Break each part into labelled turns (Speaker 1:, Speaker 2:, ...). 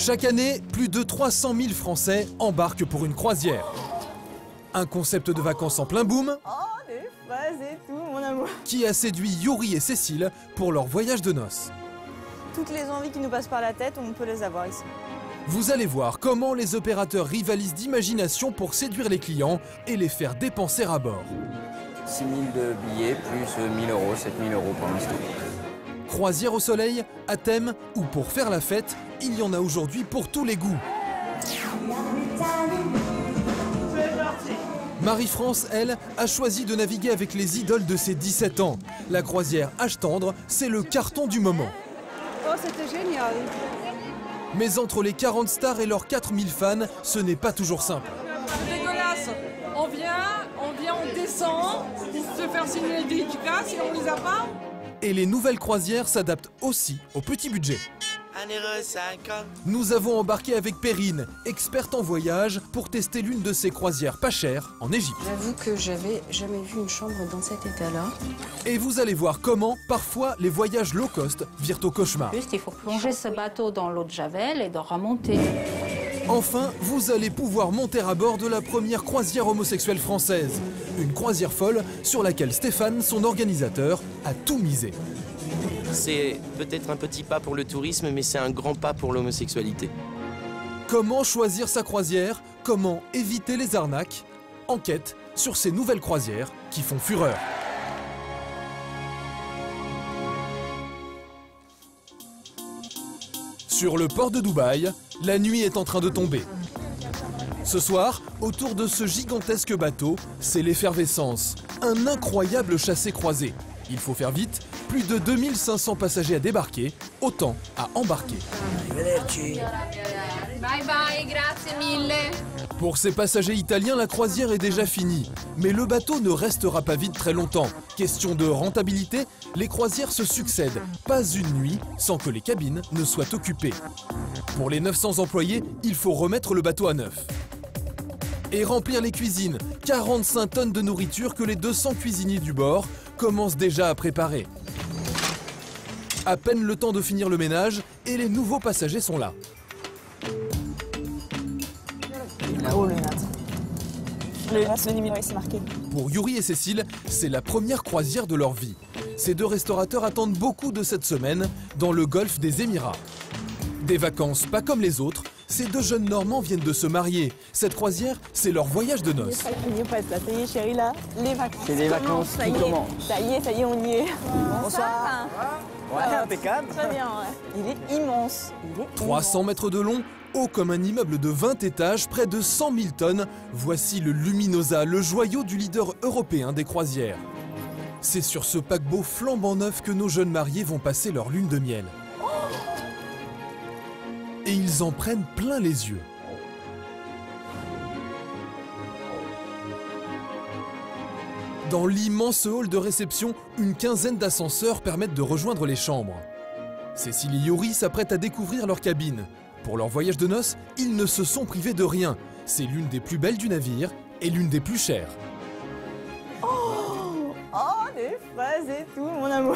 Speaker 1: Chaque année, plus de 300 000 Français embarquent pour une croisière. Un concept de vacances en plein boom.
Speaker 2: Oh, les fraises et tout, mon amour.
Speaker 1: Qui a séduit Yuri et Cécile pour leur voyage de noces.
Speaker 2: Toutes les envies qui nous passent par la tête, on peut les avoir ici.
Speaker 1: Vous allez voir comment les opérateurs rivalisent d'imagination pour séduire les clients et les faire dépenser à bord.
Speaker 3: 6 000 de billets plus 1 000 €, 7 000 € pour l'instant.
Speaker 1: Croisière au soleil, à thème ou pour faire la fête, il y en a aujourd'hui pour tous les goûts. Marie-France, elle, a choisi de naviguer avec les idoles de ses 17 ans. La croisière Âge tendre, c'est le carton du moment.
Speaker 2: Oh, c'était génial.
Speaker 1: Mais entre les 40 stars et leurs 4000 fans, ce n'est pas toujours simple.
Speaker 4: Dégueulasse. On vient, on descend pour se faire signer les dédicaces et on les a pas.
Speaker 1: Et les nouvelles croisières s'adaptent aussi au petit budget.
Speaker 5: 1,50 €.
Speaker 1: Nous avons embarqué avec Perrine, experte en voyage, pour tester l'une de ces croisières pas chères en Égypte.
Speaker 6: J'avoue que j'avais jamais vu une chambre dans cet état-là.
Speaker 1: Et vous allez voir comment, parfois, les voyages low cost virent au cauchemar.
Speaker 6: Juste, il faut plonger ce bateau dans l'eau de Javel et de remonter.
Speaker 1: Enfin, vous allez pouvoir monter à bord de la première croisière homosexuelle française. Une croisière folle sur laquelle Stéphane, son organisateur, a tout misé.
Speaker 5: C'est peut-être un petit pas pour le tourisme, mais c'est un grand pas pour l'homosexualité.
Speaker 1: Comment choisir sa croisière? Comment éviter les arnaques? Enquête sur ces nouvelles croisières qui font fureur. Sur le port de Dubaï, la nuit est en train de tomber. Ce soir, autour de ce gigantesque bateau, c'est l'effervescence. Un incroyable chassé-croisé. Il faut faire vite, plus de 2500 passagers à débarquer, autant à embarquer.
Speaker 4: Bye bye, grazie mille.
Speaker 1: Pour ces passagers italiens, la croisière est déjà finie. Mais le bateau ne restera pas vide très longtemps. Question de rentabilité, les croisières se succèdent. Pas une nuit sans que les cabines ne soient occupées. Pour les 900 employés, il faut remettre le bateau à neuf. Et remplir les cuisines. 45 tonnes de nourriture que les 200 cuisiniers du bord commencent déjà à préparer. À peine le temps de finir le ménage et les nouveaux passagers sont là.
Speaker 2: Oh, le NAT. Le numéro, c'est marqué.
Speaker 1: Pour Yuri et Cécile, c'est la première croisière de leur vie. Ces deux restaurateurs attendent beaucoup de cette semaine dans le golfe des Émirats. Des vacances pas comme les autres, ces deux jeunes Normands viennent de se marier. Cette croisière, c'est leur voyage de noces.
Speaker 2: Ça y est, chérie, là, les vacances.
Speaker 3: C'est les vacances qui commencent.
Speaker 2: Ça y est, on y est. Bonsoir.
Speaker 3: Ouais, impeccable.
Speaker 2: Très bien, ouais. Il est immense.
Speaker 1: 300 mètres de long, haut comme un immeuble de 20 étages, près de 100 000 tonnes. Voici le Luminosa, le joyau du leader européen des croisières. C'est sur ce paquebot flambant neuf que nos jeunes mariés vont passer leur lune de miel. Et ils en prennent plein les yeux. Dans l'immense hall de réception, une quinzaine d'ascenseurs permettent de rejoindre les chambres. Cécile et Yuri s'apprêtent à découvrir leur cabine. Pour leur voyage de noces, ils ne se sont privés de rien. C'est l'une des plus belles du navire et l'une des plus chères.
Speaker 2: Oh, des fraises et tout, mon amour.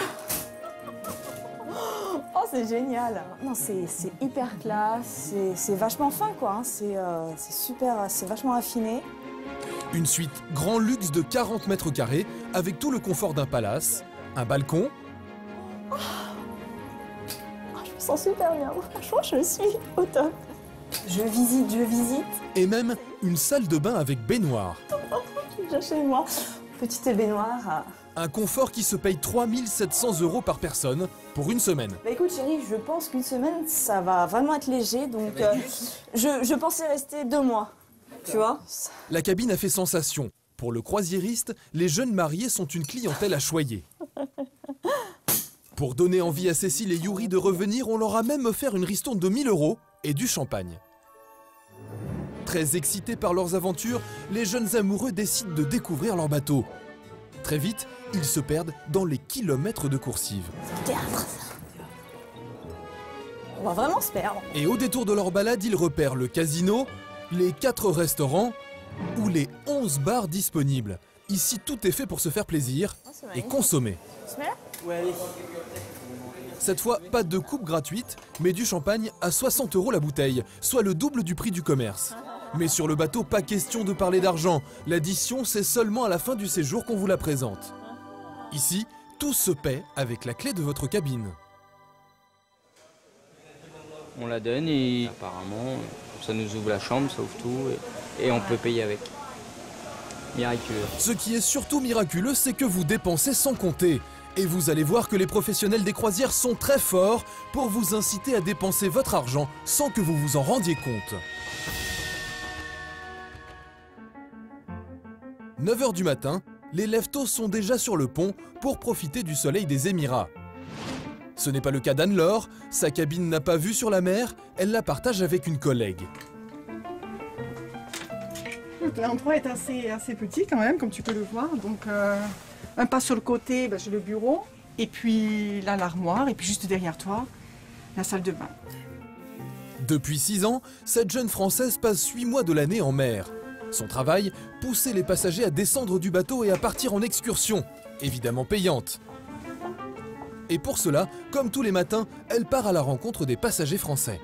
Speaker 2: Oh, c'est génial. Non, c'est hyper classe, c'est vachement fin, quoi. Hein. C'est super, c'est vachement affiné.
Speaker 1: Une suite grand luxe de 40 mètres carrés avec tout le confort d'un palace, un balcon.
Speaker 2: Oh, je me sens super bien. Franchement, je suis au top. Je visite.
Speaker 1: Et même une salle de bain avec baignoire.
Speaker 2: Je suis déjà chez moi. Petite baignoire.
Speaker 1: Un confort qui se paye 3 700 € par personne pour une semaine.
Speaker 2: Bah écoute chérie, je pense qu'une semaine, ça va vraiment être léger. Donc je pensais rester 2 mois. Tu vois?
Speaker 1: La cabine a fait sensation. Pour le croisiériste, les jeunes mariés sont une clientèle à choyer. Pour donner envie à Cécile et Yuri de revenir, on leur a même offert une ristourne de 1 000 € et du champagne. Très excités par leurs aventures, les jeunes amoureux décident de découvrir leur bateau. Très vite, ils se perdent dans les kilomètres de coursives.
Speaker 2: Théâtre, ça. On va vraiment se perdre.
Speaker 1: Et au détour de leur balade, ils repèrent le casino, les 4 restaurants ou les 11 bars disponibles. Ici, tout est fait pour se faire plaisir et consommer.
Speaker 2: Tu te mets là?
Speaker 3: Ouais, allez.
Speaker 1: Cette fois, pas de coupe gratuite, mais du champagne à 60 € la bouteille, soit le double du prix du commerce. Mais sur le bateau, pas question de parler d'argent. L'addition, c'est seulement à la fin du séjour qu'on vous la présente. Ici, tout se paie avec la clé de votre cabine.
Speaker 3: On la donne et apparemment, ça nous ouvre la chambre, ça ouvre tout et on peut payer avec. Miraculeux.
Speaker 1: Ce qui est surtout miraculeux, c'est que vous dépensez sans compter. Et vous allez voir que les professionnels des croisières sont très forts pour vous inciter à dépenser votre argent sans que vous vous en rendiez compte. 9 h du matin, les lève-tôt sont déjà sur le pont pour profiter du soleil des Émirats. Ce n'est pas le cas d'Anne-Laure, sa cabine n'a pas vue sur la mer, elle la partage avec une collègue.
Speaker 7: L'endroit est assez petit quand même, comme tu peux le voir. Donc un pas sur le côté, j'ai le bureau, et puis là l'armoire, et puis juste derrière toi, la salle de bain.
Speaker 1: Depuis 6 ans, cette jeune Française passe 8 mois de l'année en mer. Son travail, pousser les passagers à descendre du bateau et à partir en excursion, évidemment payante. Et pour cela, comme tous les matins, elle part à la rencontre des passagers français.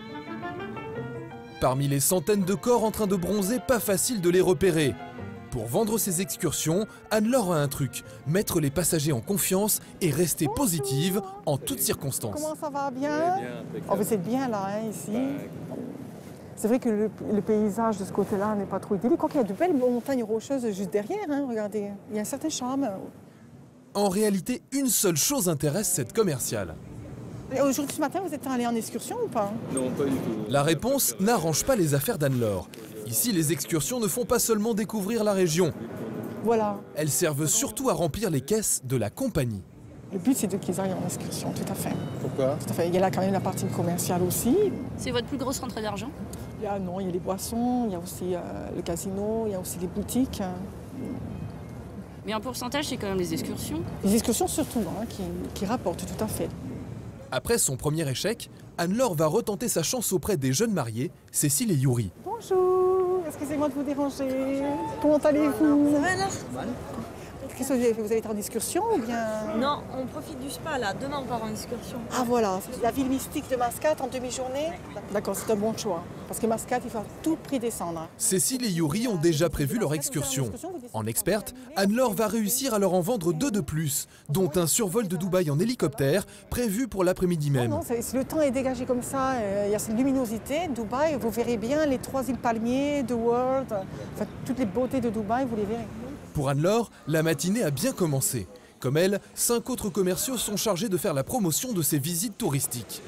Speaker 1: Parmi les centaines de corps en train de bronzer, pas facile de les repérer. Pour vendre ses excursions, Anne-Laure a un truc, mettre les passagers en confiance et rester positive en toutes circonstances.
Speaker 7: Comment ça va, bien? Oh, vous êtes bien là, hein, ici. C'est vrai que le paysage de ce côté-là n'est pas trop idyllique. Quoi qu'il y a de belles montagnes rocheuses juste derrière, hein, regardez. Il y a un certain charme.
Speaker 1: En réalité, une seule chose intéresse cette commerciale.
Speaker 7: Aujourd'hui, ce matin, vous êtes allé en excursion ou pas?
Speaker 8: Non, pas du tout.
Speaker 1: La réponse n'arrange pas les affaires d'Anne-Laure. Ici, les excursions ne font pas seulement découvrir la région.
Speaker 7: Voilà.
Speaker 1: Elles servent surtout à remplir les caisses de la compagnie.
Speaker 7: Le but, c'est qu'ils aillent en excursion, tout à fait.
Speaker 8: Pourquoi?
Speaker 7: Tout à fait. Il y a là quand même la partie commerciale aussi.
Speaker 6: C'est votre plus grosse rentrée d'argent?
Speaker 7: Il y a les boissons, il y a aussi le casino, il y a aussi les boutiques.
Speaker 6: Mais en pourcentage, c'est quand même les excursions.
Speaker 7: Les excursions surtout, hein, qui rapportent, tout à fait.
Speaker 1: Après son premier échec, Anne-Laure va retenter sa chance auprès des jeunes mariés, Cécile et Yuri.
Speaker 7: Bonjour, excusez-moi de vous déranger. Comment allez-vous?
Speaker 9: Ça va alors?
Speaker 7: Qu'est-ce que vous avez fait? Vous avez été en excursion ou bien?
Speaker 9: Non, on profite du spa là. Demain on part en excursion.
Speaker 7: Ah voilà, la ville mystique de Mascate en demi-journée. D'accord, c'est un bon choix. Parce que Mascate, il faut à tout prix descendre.
Speaker 1: Cécile et Yuri ont déjà prévu leur excursion. En experte, Anne-Laure va réussir à leur en vendre 2 de plus, dont un survol de Dubaï en hélicoptère prévu pour l'après-midi même.
Speaker 7: Non, si le temps est dégagé comme ça, il y a cette luminosité. Dubaï, vous verrez bien les 3 îles palmiers, The World, enfin, toutes les beautés de Dubaï, vous les verrez.
Speaker 1: Pour Anne-Laure, la matinée a bien commencé. Comme elle, 5 autres commerciaux sont chargés de faire la promotion de ces visites touristiques.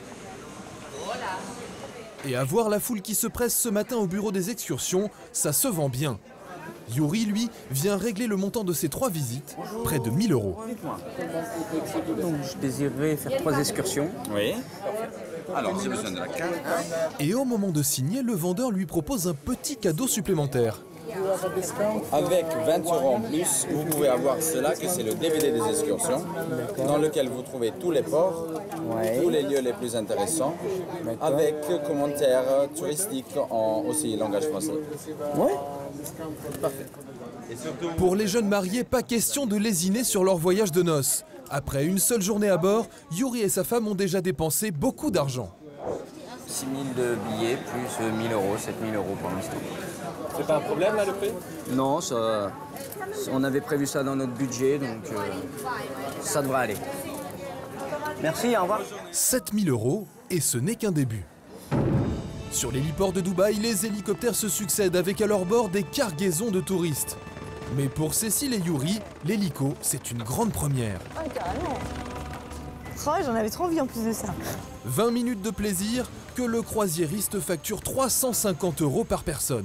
Speaker 1: Et à voir la foule qui se presse ce matin au bureau des excursions, ça se vend bien. Yuri, lui, vient régler le montant de ses 3 visites, près de 1 000 €.
Speaker 3: Donc je désirerais faire 3 excursions.
Speaker 8: Oui. Alors j'ai besoin de la carte.
Speaker 1: Et au moment de signer, le vendeur lui propose un petit cadeau supplémentaire.
Speaker 8: Avec 20 € en plus, vous pouvez avoir cela, que c'est le DVD des excursions, dans lequel vous trouvez tous les ports, tous les lieux les plus intéressants, avec commentaires touristiques en aussi langage français.
Speaker 3: Ouais.
Speaker 8: Parfait.
Speaker 1: Pour les jeunes mariés, pas question de lésiner sur leur voyage de noces. Après une seule journée à bord, Yuri et sa femme ont déjà dépensé beaucoup d'argent.
Speaker 3: 6 000 de billets plus 1 000 €, 7 000 € pour l'instant.
Speaker 8: C'est pas un problème là le prix?
Speaker 3: Non, ça, on avait prévu ça dans notre budget, donc ça devrait aller. Merci, au revoir.
Speaker 1: 7 000 € et ce n'est qu'un début. Sur l'héliport de Dubaï, les hélicoptères se succèdent avec à leur bord des cargaisons de touristes. Mais pour Cécile et Yuri, l'hélico, c'est une grande première.
Speaker 9: Ah, carrément. Oh, j'en avais trop envie en plus de ça.
Speaker 1: 20 minutes de plaisir que le croisiériste facture 350 € par personne.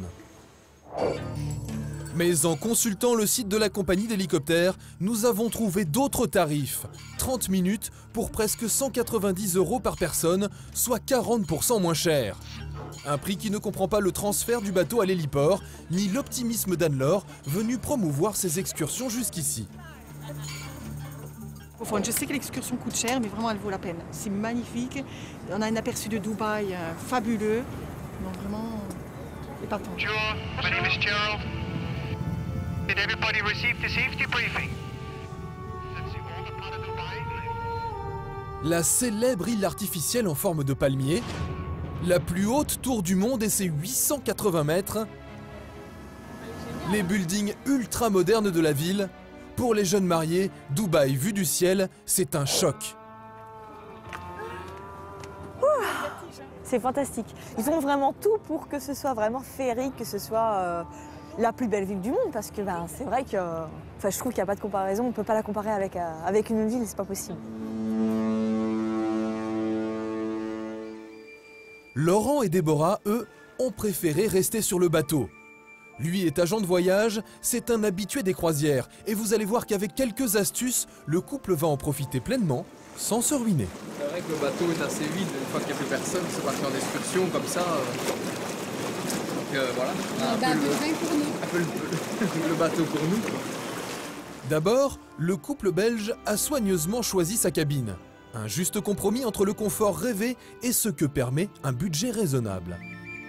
Speaker 1: Mais en consultant le site de la compagnie d'hélicoptères, nous avons trouvé d'autres tarifs. 30 minutes pour presque 190 € par personne, soit 40% moins cher. Un prix qui ne comprend pas le transfert du bateau à l'héliport, ni l'optimisme d'Anne-Laure, venue promouvoir ses excursions jusqu'ici.
Speaker 7: Je sais que l'excursion coûte cher, mais vraiment elle vaut la peine. C'est magnifique. On a un aperçu de Dubaï fabuleux. Donc vraiment, épatant.
Speaker 10: Sure, my name is Gerald. Did everybody receive the safety briefing? Since you all are part of Dubai.
Speaker 1: La célèbre île artificielle en forme de palmier, la plus haute tour du monde et ses 880 mètres, les buildings ultra modernes de la ville. Pour les jeunes mariés, Dubaï vu du ciel, c'est un choc.
Speaker 9: C'est fantastique. Ils ont vraiment tout pour que ce soit vraiment féerique, que ce soit la plus belle ville du monde. Parce que c'est vrai que je trouve qu'il n'y a pas de comparaison. On ne peut pas la comparer avec une ville, c'est pas possible.
Speaker 1: Laurent et Déborah, eux, ont préféré rester sur le bateau. Lui est agent de voyage, c'est un habitué des croisières. Et vous allez voir qu'avec quelques astuces, le couple va en profiter pleinement, sans se ruiner.
Speaker 11: C'est vrai que le bateau est assez vide, une fois qu'il n'y a plus personne, c'est parti en excursion comme ça. Donc voilà. Un peu le bateau pour nous.
Speaker 1: D'abord, le couple belge a soigneusement choisi sa cabine. Un juste compromis entre le confort rêvé et ce que permet un budget raisonnable.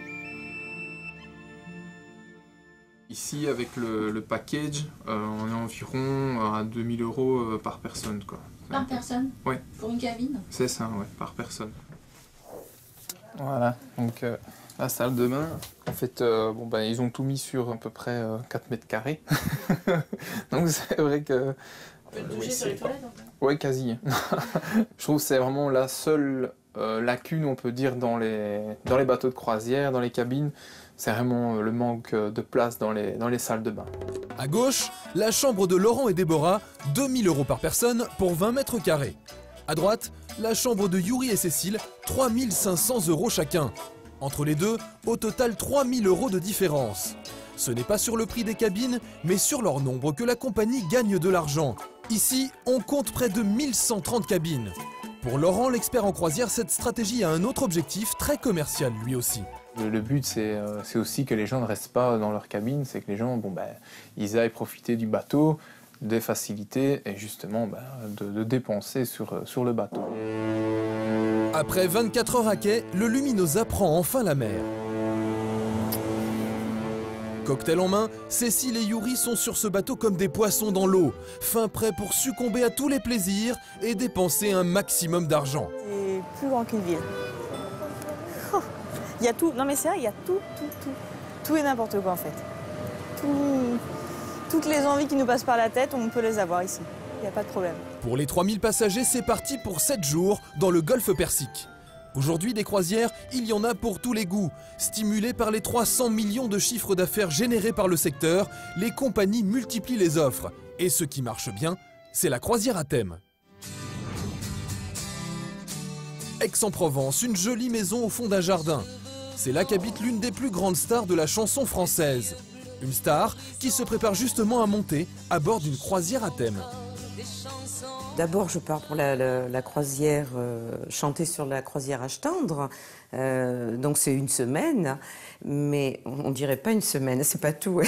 Speaker 11: Ici, avec le package, on est environ à 2000 € par personne, quoi.
Speaker 12: Par personne?
Speaker 11: Oui.
Speaker 12: Pour une cabine?
Speaker 11: C'est ça, ouais, par personne. Voilà, donc la salle de bain, en fait, ils ont tout mis sur à peu près 4 mètres carrés. Donc c'est vrai que...
Speaker 12: On peut toucher sur les toilettes, en fait?
Speaker 11: Oui, quasi. Je trouve que c'est vraiment la seule lacune, on peut dire, dans les bateaux de croisière, dans les cabines. C'est vraiment le manque de place dans les salles de bain.
Speaker 1: À gauche, la chambre de Laurent et Déborah, 2000 € par personne pour 20 mètres carrés. À droite, la chambre de Yuri et Cécile, 3500 € chacun. Entre les deux, au total 3000 € de différence. Ce n'est pas sur le prix des cabines, mais sur leur nombre que la compagnie gagne de l'argent. Ici, on compte près de 1130 cabines. Pour Laurent, l'expert en croisière, cette stratégie a un autre objectif très commercial lui aussi.
Speaker 11: Le but, c'est aussi que les gens ne restent pas dans leur cabine, c'est que les gens, ils aillent profiter du bateau, des facilités et justement de dépenser sur le bateau.
Speaker 1: Après 24 heures à quai, le Luminosa prend enfin la mer. Cocktail en main, Cécile et Yuri sont sur ce bateau comme des poissons dans l'eau, fin prêts pour succomber à tous les plaisirs et dépenser un maximum d'argent.
Speaker 9: C'est plus grand qu'une ville. Il y a tout, non mais c'est vrai, il y a tout. Tout et n'importe quoi en fait. Toutes les envies qui nous passent par la tête, on peut les avoir ici. Il n'y a pas de problème.
Speaker 1: Pour les 3000 passagers, c'est parti pour 7 jours dans le golfe Persique. Aujourd'hui, des croisières, il y en a pour tous les goûts. Stimulées par les 300 millions de chiffres d'affaires générés par le secteur, les compagnies multiplient les offres. Et ce qui marche bien, c'est la croisière à thème. Aix-en-Provence, une jolie maison au fond d'un jardin. C'est là qu'habite l'une des plus grandes stars de la chanson française. Une star qui se prépare justement à monter à bord d'une croisière à thème.
Speaker 13: D'abord, je pars pour la croisière, chanter sur la croisière Âge tendre. Donc c'est une semaine, mais on dirait pas une semaine, c'est pas tout.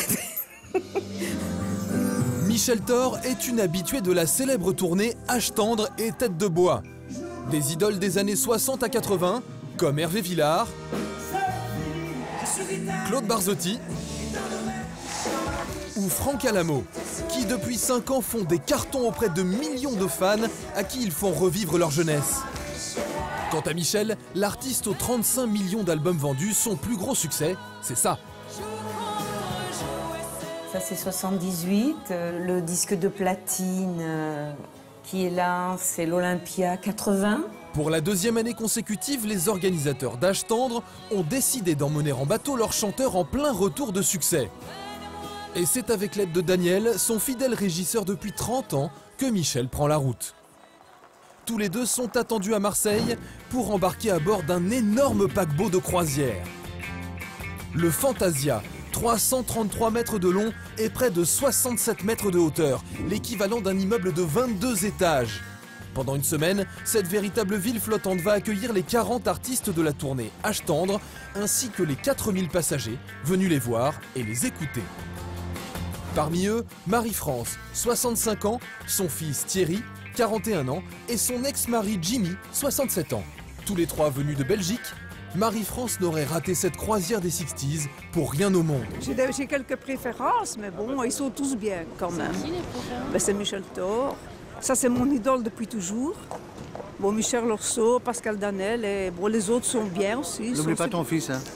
Speaker 1: Michel Thor est une habituée de la célèbre tournée Âge tendre et Tête de bois. Des idoles des années 60 à 80, comme Hervé Villard, Claude Barzotti ou Franck Alamo, qui depuis 5 ans font des cartons auprès de millions de fans à qui ils font revivre leur jeunesse. Quant à Michel, l'artiste aux 35 millions d'albums vendus, son plus gros succès, c'est ça.
Speaker 13: Ça c'est 78, le disque de platine qui est là, c'est l'Olympia 80.
Speaker 1: Pour la 2e année consécutive, les organisateurs d'Âge tendre ont décidé d'emmener en bateau leur chanteur en plein retour de succès. Et c'est avec l'aide de Daniel, son fidèle régisseur depuis 30 ans, que Michel prend la route. Tous les deux sont attendus à Marseille pour embarquer à bord d'un énorme paquebot de croisière. Le Fantasia, 333 mètres de long et près de 67 mètres de hauteur, l'équivalent d'un immeuble de 22 étages. Pendant une semaine, cette véritable ville flottante va accueillir les 40 artistes de la tournée Âge tendre, ainsi que les 4000 passagers venus les voir et les écouter. Parmi eux, Marie-France, 65 ans, son fils Thierry, 41 ans, et son ex-mari Jimmy, 67 ans. Tous les trois venus de Belgique, Marie-France n'aurait raté cette croisière des 60s pour rien au monde.
Speaker 14: J'ai quelques préférences, mais bon, ils sont tous bien quand même.
Speaker 12: C'est qui les préférences?
Speaker 14: C'est Michel Thor. Ça, c'est mon idole depuis toujours. Bon, Michel Lorceau, Pascal Danel, et bon, les autres sont bien aussi.
Speaker 15: N'oublie pas ton fils, hein.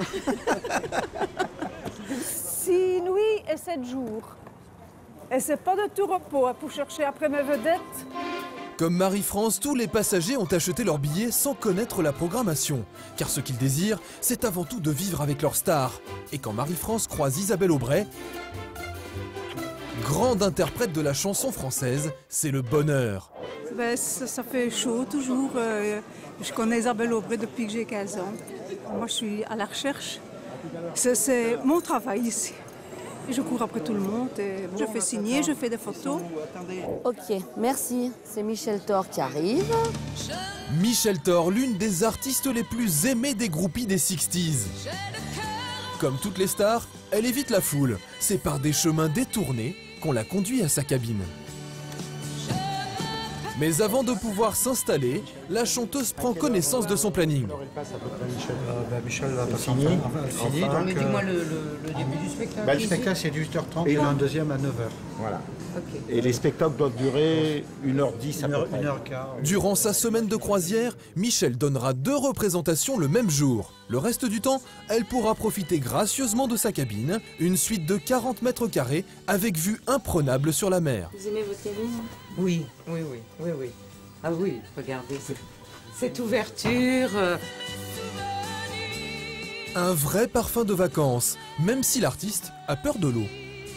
Speaker 14: 6 nuits et 7 jours. Et c'est pas de tout repos hein, pour chercher après mes vedettes.
Speaker 1: Comme Marie-France, tous les passagers ont acheté leurs billets sans connaître la programmation. Car ce qu'ils désirent, c'est avant tout de vivre avec leur star. Et quand Marie-France croise Isabelle Aubray, grande interprète de la chanson française, c'est le bonheur.
Speaker 14: Ben, ça fait chaud toujours. Je connais Isabelle Aubray depuis que j'ai 15 ans. Moi, je suis à la recherche. C'est mon travail ici. Je cours après tout le monde, et je fais signer, je fais des photos.
Speaker 16: Ok, merci. C'est Michel Thor qui arrive.
Speaker 1: Michel Thor, l'une des artistes les plus aimées des groupies des 60s. Comme toutes les stars, elle évite la foule. C'est par des chemins détournés qu'on la conduit à sa cabine. Mais avant de pouvoir s'installer, la chanteuse prend connaissance de son planning.
Speaker 15: Michel va pas fini.
Speaker 17: Dis-moi le début du spectacle.
Speaker 15: Le spectacle, c'est 18h30 et un deuxième à 9h. Voilà.
Speaker 17: Okay.
Speaker 15: Et les spectacles doivent durer 1h10 à peu près. 1h15.
Speaker 1: Durant sa semaine de croisière, Michel donnera 2 représentations le même jour. Le reste du temps, elle pourra profiter gracieusement de sa cabine, une suite de 40 mètres carrés avec vue imprenable sur la mer.
Speaker 16: Vous aimez votre cabine?
Speaker 13: Oui. Ah oui, regardez, cette ouverture.
Speaker 1: Un vrai parfum de vacances, même si l'artiste a peur de l'eau.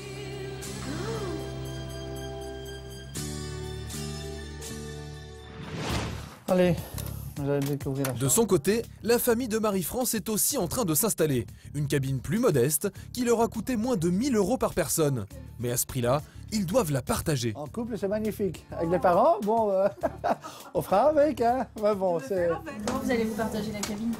Speaker 15: Allez, vous allez découvrir la
Speaker 1: De son côté, la famille de Marie-France est aussi en train de s'installer. Une cabine plus modeste qui leur a coûté moins de 1 000 € par personne. Mais à ce prix-là, ils doivent la partager.
Speaker 15: En couple, c'est magnifique. Avec les parents, bon, on fera avec, hein. Ouais, bon, c'est...
Speaker 12: Comment vous allez vous partager la cabine?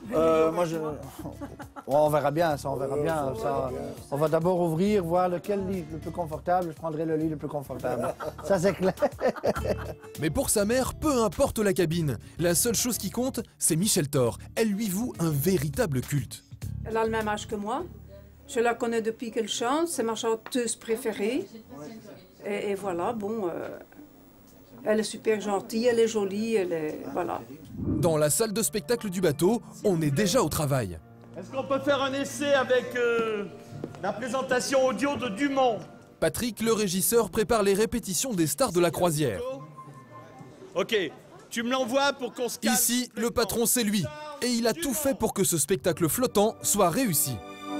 Speaker 15: On verra bien, ça, on verra bien. Ça, on va d'abord ouvrir, voir lequel lit le plus confortable. Je prendrai le lit le plus confortable. Ça, c'est clair.
Speaker 1: Mais pour sa mère, peu importe la cabine. La seule chose qui compte, c'est Michel Thor. Elle lui voue un véritable culte.
Speaker 14: Elle a le même âge que moi. Je la connais depuis qu'elle chante, c'est ma chanteuse préférée. Et voilà, bon, elle est super gentille, elle est jolie, elle est... voilà.
Speaker 1: Dans la salle de spectacle du bateau, on est déjà au travail.
Speaker 18: Est-ce qu'on peut faire un essai avec la présentation audio de Dumont?
Speaker 1: Patrick, le régisseur, prépare les répétitions des stars de la croisière.
Speaker 18: Ok, tu me l'envoies pour qu'on se calme.
Speaker 1: Ici, le patron, c'est lui. Et il a tout fait pour que ce spectacle flottant soit réussi.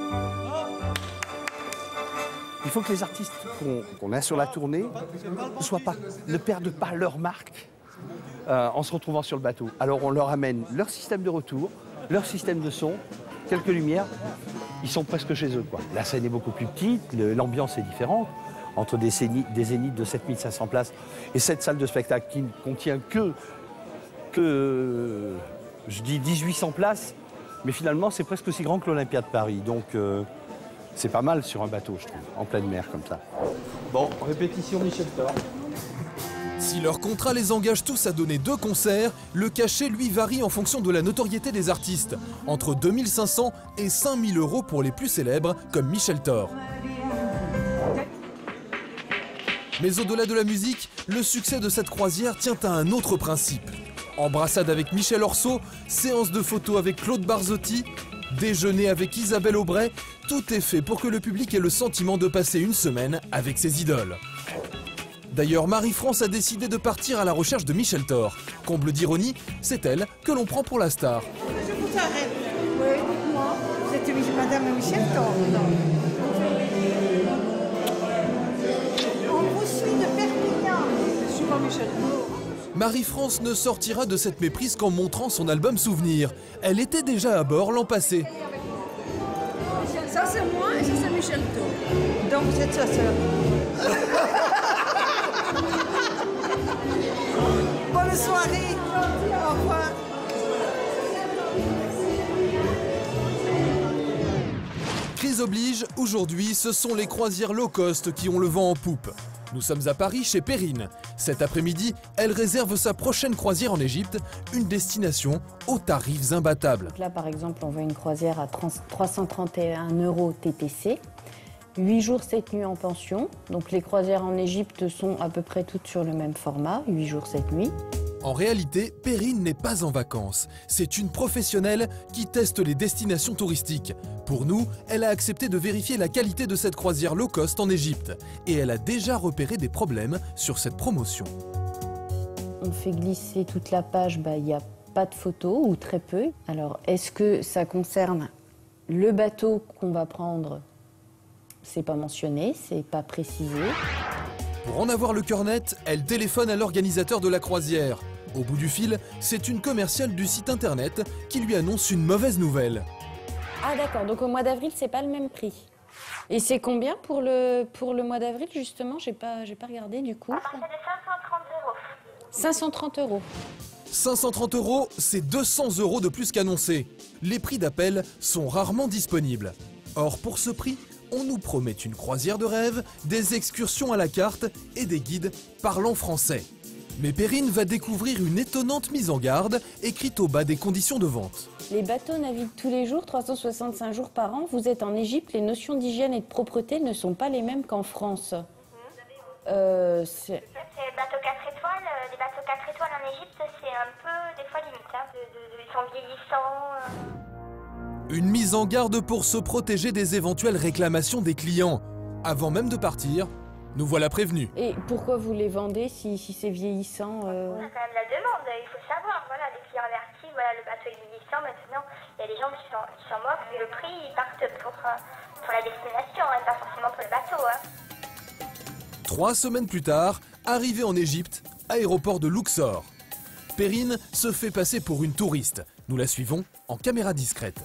Speaker 19: Il faut que les artistes qu'on a sur la tournée ne perdent pas leur marque en se retrouvant sur le bateau. Alors on leur amène leur système de retour, leur système de son, quelques lumières, ils sont presque chez eux, quoi. La scène est beaucoup plus petite, l'ambiance est différente, entre des zéniths de 7500 places et cette salle de spectacle qui ne contient que je dis 1800 places, mais finalement c'est presque aussi grand que l'Olympia de Paris, donc c'est pas mal sur un bateau, je trouve, en pleine mer comme ça.
Speaker 18: Bon, répétition Michel Thor.
Speaker 1: Si leur contrat les engage tous à donner 2 concerts, le cachet lui varie en fonction de la notoriété des artistes, entre 2500 et 5000 € pour les plus célèbres, comme Michel Thor. Mais au-delà de la musique, le succès de cette croisière tient à un autre principe. Embrassade avec Michel Lorceau, séance de photos avec Claude Barzotti, déjeuner avec Isabelle Aubray, tout est fait pour que le public ait le sentiment de passer une semaine avec ses idoles. D'ailleurs, Marie-France a décidé de partir à la recherche de Michel Thor. Comble d'ironie, c'est elle que l'on prend pour la star.
Speaker 14: Je vous arrête. Oui, dites-moi. C'était Madame Michel Thor. On vous suit de Perpignan. Je suis pas Michel Thor.
Speaker 1: Marie-France ne sortira de cette méprise qu'en montrant son album Souvenir. Elle était déjà à bord l'an passé.
Speaker 14: Ça c'est moi et ça c'est Michel Thor. Donc vous êtes sa sœur. Bonne soirée. Au revoir.
Speaker 1: Crise oblige, aujourd'hui, ce sont les croisières low cost qui ont le vent en poupe. Nous sommes à Paris chez Perrine. Cet après-midi, elle réserve sa prochaine croisière en Égypte, une destination aux tarifs imbattables.
Speaker 6: Donc là, par exemple, on voit une croisière à 331 € TTC, 8 jours, 7 nuits en pension. Donc les croisières en Égypte sont à peu près toutes sur le même format, 8 jours, 7 nuits.
Speaker 1: En réalité, Perrine n'est pas en vacances. C'est une professionnelle qui teste les destinations touristiques. Pour nous, elle a accepté de vérifier la qualité de cette croisière low cost en Égypte. Et elle a déjà repéré des problèmes sur cette promotion.
Speaker 6: On fait glisser toute la page, il n'y a pas de photos ou très peu. Alors, est-ce que ça concerne le bateau qu'on va prendre? C'est pas mentionné, c'est pas précisé.
Speaker 1: Pour en avoir le cœur net, elle téléphone à l'organisateur de la croisière. Au bout du fil, c'est une commerciale du site internet qui lui annonce une mauvaise nouvelle.
Speaker 6: Ah d'accord, donc au mois d'avril, c'est pas le même prix. Et c'est combien pour le mois d'avril, justement? J'ai pas regardé du coup.
Speaker 2: À partir de 530 euros.
Speaker 6: 530 euros.
Speaker 1: 530 euros, c'est 200 € de plus qu'annoncé. Les prix d'appel sont rarement disponibles. Or, pour ce prix, on nous promet une croisière de rêve, des excursions à la carte et des guides parlant français. Mais Perrine va découvrir une étonnante mise en garde écrite au bas des conditions de vente.
Speaker 6: Les bateaux naviguent tous les jours, 365 jours par an. Vous êtes en Égypte, les notions d'hygiène et de propreté ne sont pas les mêmes qu'en France.
Speaker 2: C'est bateau 4 étoiles. Les bateaux 4 étoiles en Égypte, c'est un peu des fois limite. Ils sont vieillissants.
Speaker 1: Une mise en garde pour se protéger des éventuelles réclamations des clients. Avant même de partir, nous voilà prévenus.
Speaker 6: Et pourquoi vous les vendez si c'est vieillissant
Speaker 2: On a quand même la demande, il faut savoir. Voilà, les clients avertis, voilà, le bateau est vieillissant. Maintenant, il y a des gens qui sont morts et le prix, ils partent pour la destination, pas forcément pour le bateau.
Speaker 1: 3 semaines plus tard, arrivée en Égypte, aéroport de Luxor. Perrine se fait passer pour une touriste. Nous la suivons en caméra discrète.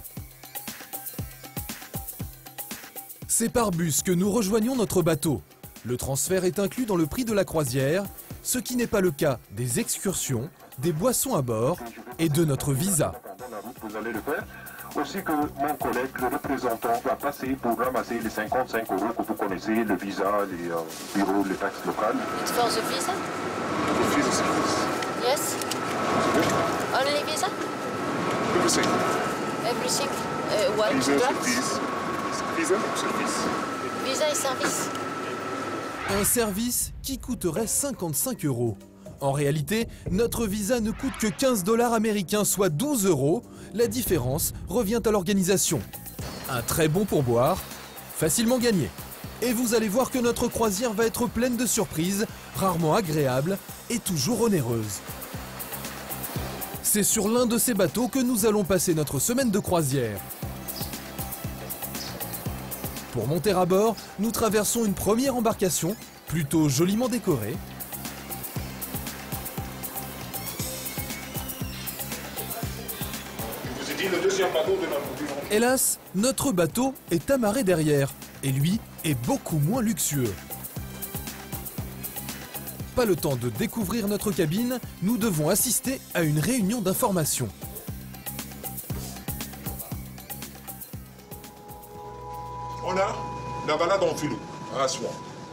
Speaker 1: C'est par bus que nous rejoignons notre bateau. Le transfert est inclus dans le prix de la croisière, ce qui n'est pas le cas des excursions, des boissons à bord et de notre visa.
Speaker 20: Vous allez le faire. Aussi que mon collègue, le représentant, va passer pour ramasser les 55 € que vous connaissez, le visa, les bureaux, les taxes locales.
Speaker 16: It's for the visa?
Speaker 20: The visa service.
Speaker 16: Yes. Only visa?
Speaker 20: Everything.
Speaker 16: Everything. What
Speaker 20: Visa,
Speaker 16: drugs?
Speaker 20: service. Visa, service.
Speaker 16: Visa et service.
Speaker 1: Un service qui coûterait 55 €. En réalité, notre visa ne coûte que 15 $ américains, soit 12 €. La différence revient à l'organisation. Un très bon pourboire, facilement gagné. Et vous allez voir que notre croisière va être pleine de surprises, rarement agréables et toujours onéreuses. C'est sur l'un de ces bateaux que nous allons passer notre semaine de croisière. Pour monter à bord, nous traversons une première embarcation, plutôt joliment décorée.
Speaker 20: Je vous ai dit le deuxième bateau de notre...
Speaker 1: Hélas, notre bateau est amarré derrière, et lui est beaucoup moins luxueux. Pas le temps de découvrir notre cabine, nous devons assister à une réunion d'information.
Speaker 20: On a la balade en philo, à Assouan.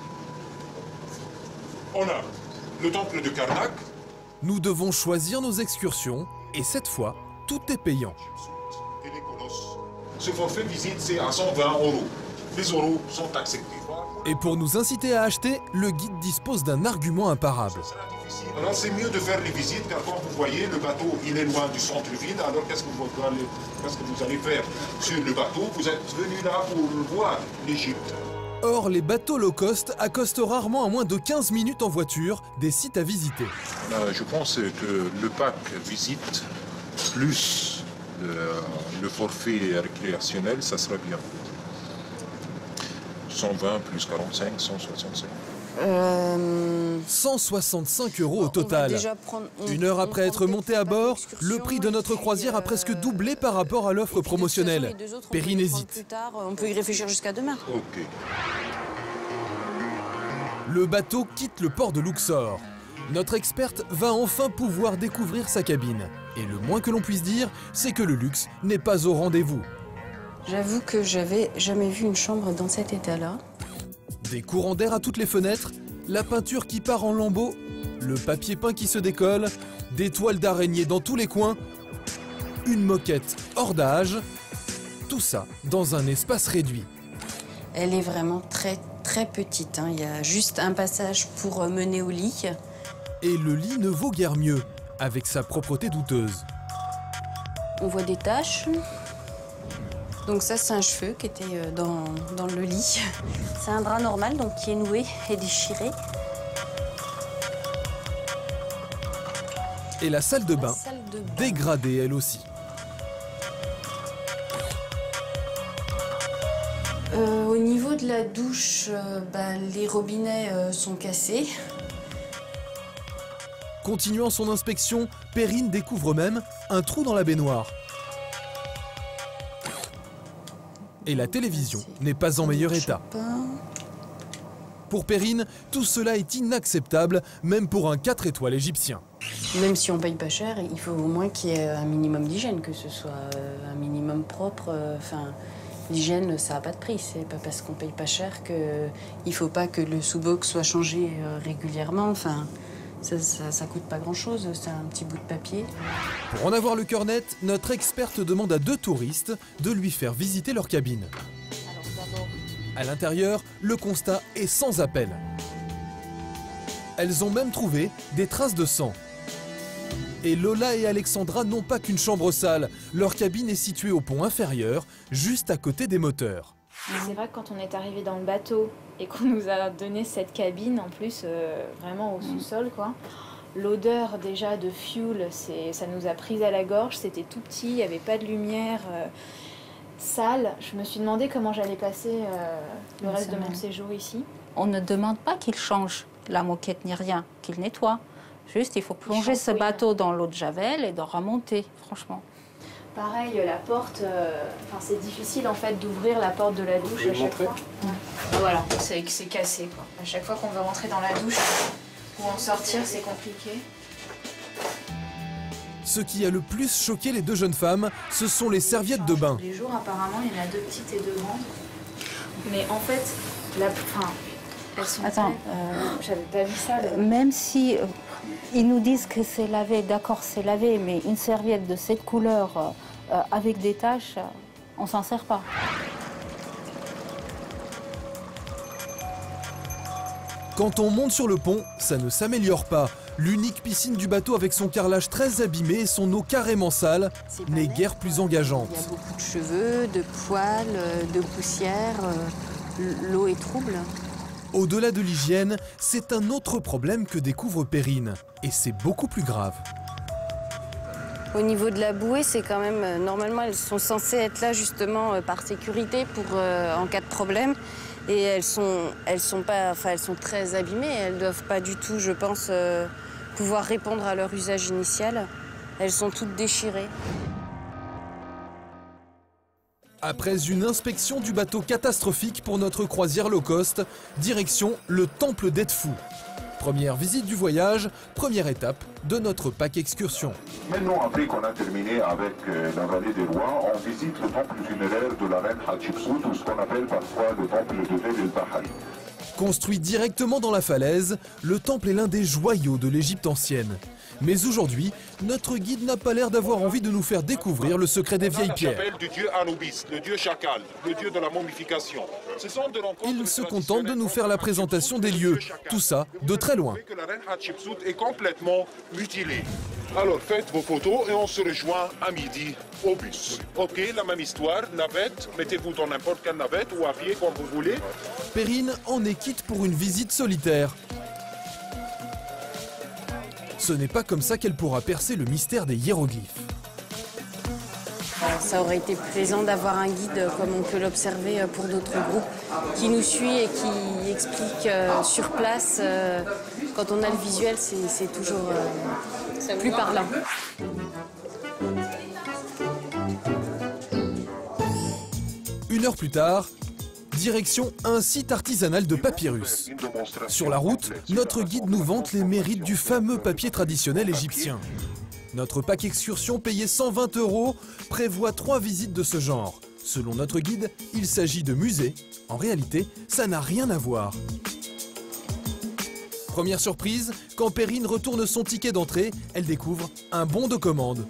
Speaker 20: On a le temple de Karnak.
Speaker 1: Nous devons choisir nos excursions, et cette fois, tout est payant.
Speaker 20: Et les colosses. Ce forfait visite, c'est à 120 €. Les euros sont acceptés.
Speaker 1: Et pour nous inciter à acheter, le guide dispose d'un argument imparable.
Speaker 20: Alors c'est mieux de faire les visites, car quand vous voyez, le bateau, il est loin du centre-ville, alors qu'est-ce que vous allez faire sur le bateau? Vous êtes venu là pour voir l'Égypte.
Speaker 1: Or, les bateaux low cost accostent rarement à moins de 15 minutes en voiture des sites à visiter.
Speaker 20: Je pense que le pack visite plus le forfait récréationnel, ça sera bien. 120 plus 45, 165.
Speaker 1: 165 € au total. Une heure après être monté à bord, le prix de notre croisière a presque doublé par rapport à l'offre promotionnelle. Perrine hésite.
Speaker 16: On peut y réfléchir jusqu'à demain.
Speaker 20: Ok.
Speaker 1: Le bateau quitte le port de Luxor. Notre experte va enfin pouvoir découvrir sa cabine. Et le moins que l'on puisse dire, c'est que le luxe n'est pas au rendez-vous.
Speaker 6: J'avoue que j'avais jamais vu une chambre dans cet état-là.
Speaker 1: Des courants d'air à toutes les fenêtres, la peinture qui part en lambeaux, le papier peint qui se décolle, des toiles d'araignée dans tous les coins, une moquette hors d'âge, tout ça dans un espace réduit.
Speaker 6: Elle est vraiment très petite, hein. Il y a juste un passage pour mener au lit.
Speaker 1: Et le lit ne vaut guère mieux. avec sa propreté douteuse.
Speaker 6: On voit des taches. Donc ça, c'est un cheveu qui était dans le lit. C'est un drap normal, donc qui est noué et déchiré.
Speaker 1: Et la salle de bain, dégradée elle aussi.
Speaker 6: Au niveau de la douche, les robinets sont cassés.
Speaker 1: Continuant son inspection, Perrine découvre même un trou dans la baignoire. Et la télévision n'est pas en meilleur état. Pour Perrine, tout cela est inacceptable, même pour un 4 étoiles égyptien.
Speaker 6: Même si on paye pas cher, il faut au moins qu'il y ait un minimum d'hygiène, que ce soit un minimum propre. L'hygiène, ça n'a pas de prix. C'est pas parce qu'on paye pas cher qu'il ne faut pas que le sous-box soit changé régulièrement. Ça coûte pas grand-chose, c'est un petit bout de papier.
Speaker 1: Pour en avoir le cœur net, notre experte demande à 2 touristes de lui faire visiter leur cabine. À l'intérieur, le constat est sans appel. Elles ont même trouvé des traces de sang. Et Lola et Alexandra n'ont pas qu'une chambre sale. Leur cabine est située au pont inférieur, juste à côté des moteurs.
Speaker 12: C'est vrai que quand on est arrivé dans le bateau et qu'on nous a donné cette cabine, en plus, vraiment au sous-sol, quoi, l'odeur déjà de fuel, ça nous a pris à la gorge, c'était tout petit, il n'y avait pas de lumière, sale. Je me suis demandé comment j'allais passer le reste de mon séjour ici.
Speaker 21: On ne demande pas qu'il change la moquette ni rien, qu'il nettoie. Juste, il faut plonger ce bateau dans l'eau de Javel et de remonter, franchement.
Speaker 12: Pareil, la porte, c'est difficile en fait d'ouvrir la porte de la douche à chaque fois. Voilà, c'est cassé quoi. À chaque fois qu'on veut rentrer dans la douche ou en sortir, c'est compliqué.
Speaker 1: Ce qui a le plus choqué les 2 jeunes femmes, ce sont les serviettes de bain.
Speaker 12: Les jours, apparemment, il y en a 2 petites et 2 grandes. Mais en fait, elles sont...
Speaker 21: Attends,
Speaker 12: j'avais pas vu ça.
Speaker 21: Même si ils nous disent que c'est lavé, d'accord, c'est lavé, mais une serviette de cette couleur avec des taches, on s'en sert pas.
Speaker 1: Quand on monte sur le pont, ça ne s'améliore pas. L'unique piscine du bateau avec son carrelage très abîmé et son eau carrément sale n'est guère plus engageante.
Speaker 6: Il y a beaucoup de cheveux, de poils, de poussière. L'eau est trouble.
Speaker 1: Au-delà de l'hygiène, c'est un autre problème que découvre Perrine. Et c'est beaucoup plus grave.
Speaker 6: Au niveau de la bouée, c'est quand même... normalement, elles sont censées être là justement par sécurité en cas de problème. Et elles sont très abîmées. Elles doivent pas du tout, je pense, pouvoir répondre à leur usage initial. Elles sont toutes déchirées.
Speaker 1: Après une inspection du bateau catastrophique pour notre croisière low cost, direction le temple d'Edfou. Première visite du voyage, première étape de notre pack excursion.
Speaker 20: Maintenant, après qu'on a terminé avec la vallée des rois, on visite le temple funéraire de la reine Hatshepsut, ou ce qu'on appelle parfois le temple de Tel el-Bahari.
Speaker 1: Construit directement dans la falaise, le temple est l'un des joyaux de l'Égypte ancienne. Mais aujourd'hui, notre guide n'a pas l'air d'avoir envie de nous faire découvrir le secret des vieilles pierres.
Speaker 20: La chapelle du dieu Anubis, le dieu chacal, le dieu de la momification.
Speaker 1: Il se contente de nous faire la présentation des lieux, tout ça de très loin.
Speaker 20: Que la reine Hatshepsut est complètement mutilée. Alors faites vos photos et on se rejoint à midi au bus. Ok, la même histoire, navette, mettez-vous dans n'importe quelle navette ou à pied comme vous voulez.
Speaker 1: Perrine en est quitte pour une visite solitaire. Ce n'est pas comme ça qu'elle pourra percer le mystère des hiéroglyphes.
Speaker 6: Ça aurait été plaisant d'avoir un guide, comme on peut l'observer pour d'autres groupes, qui nous suit et qui explique sur place. Quand on a le visuel, c'est toujours plus parlant.
Speaker 1: Une heure plus tard, direction un site artisanal de papyrus. Sur la route, notre guide nous vante les mérites du fameux papier traditionnel égyptien. Notre pack excursion payé 120 € prévoit 3 visites de ce genre. Selon notre guide, il s'agit de musées. En réalité, ça n'a rien à voir. Première surprise, quand Perrine retourne son ticket d'entrée, elle découvre un bon de commande.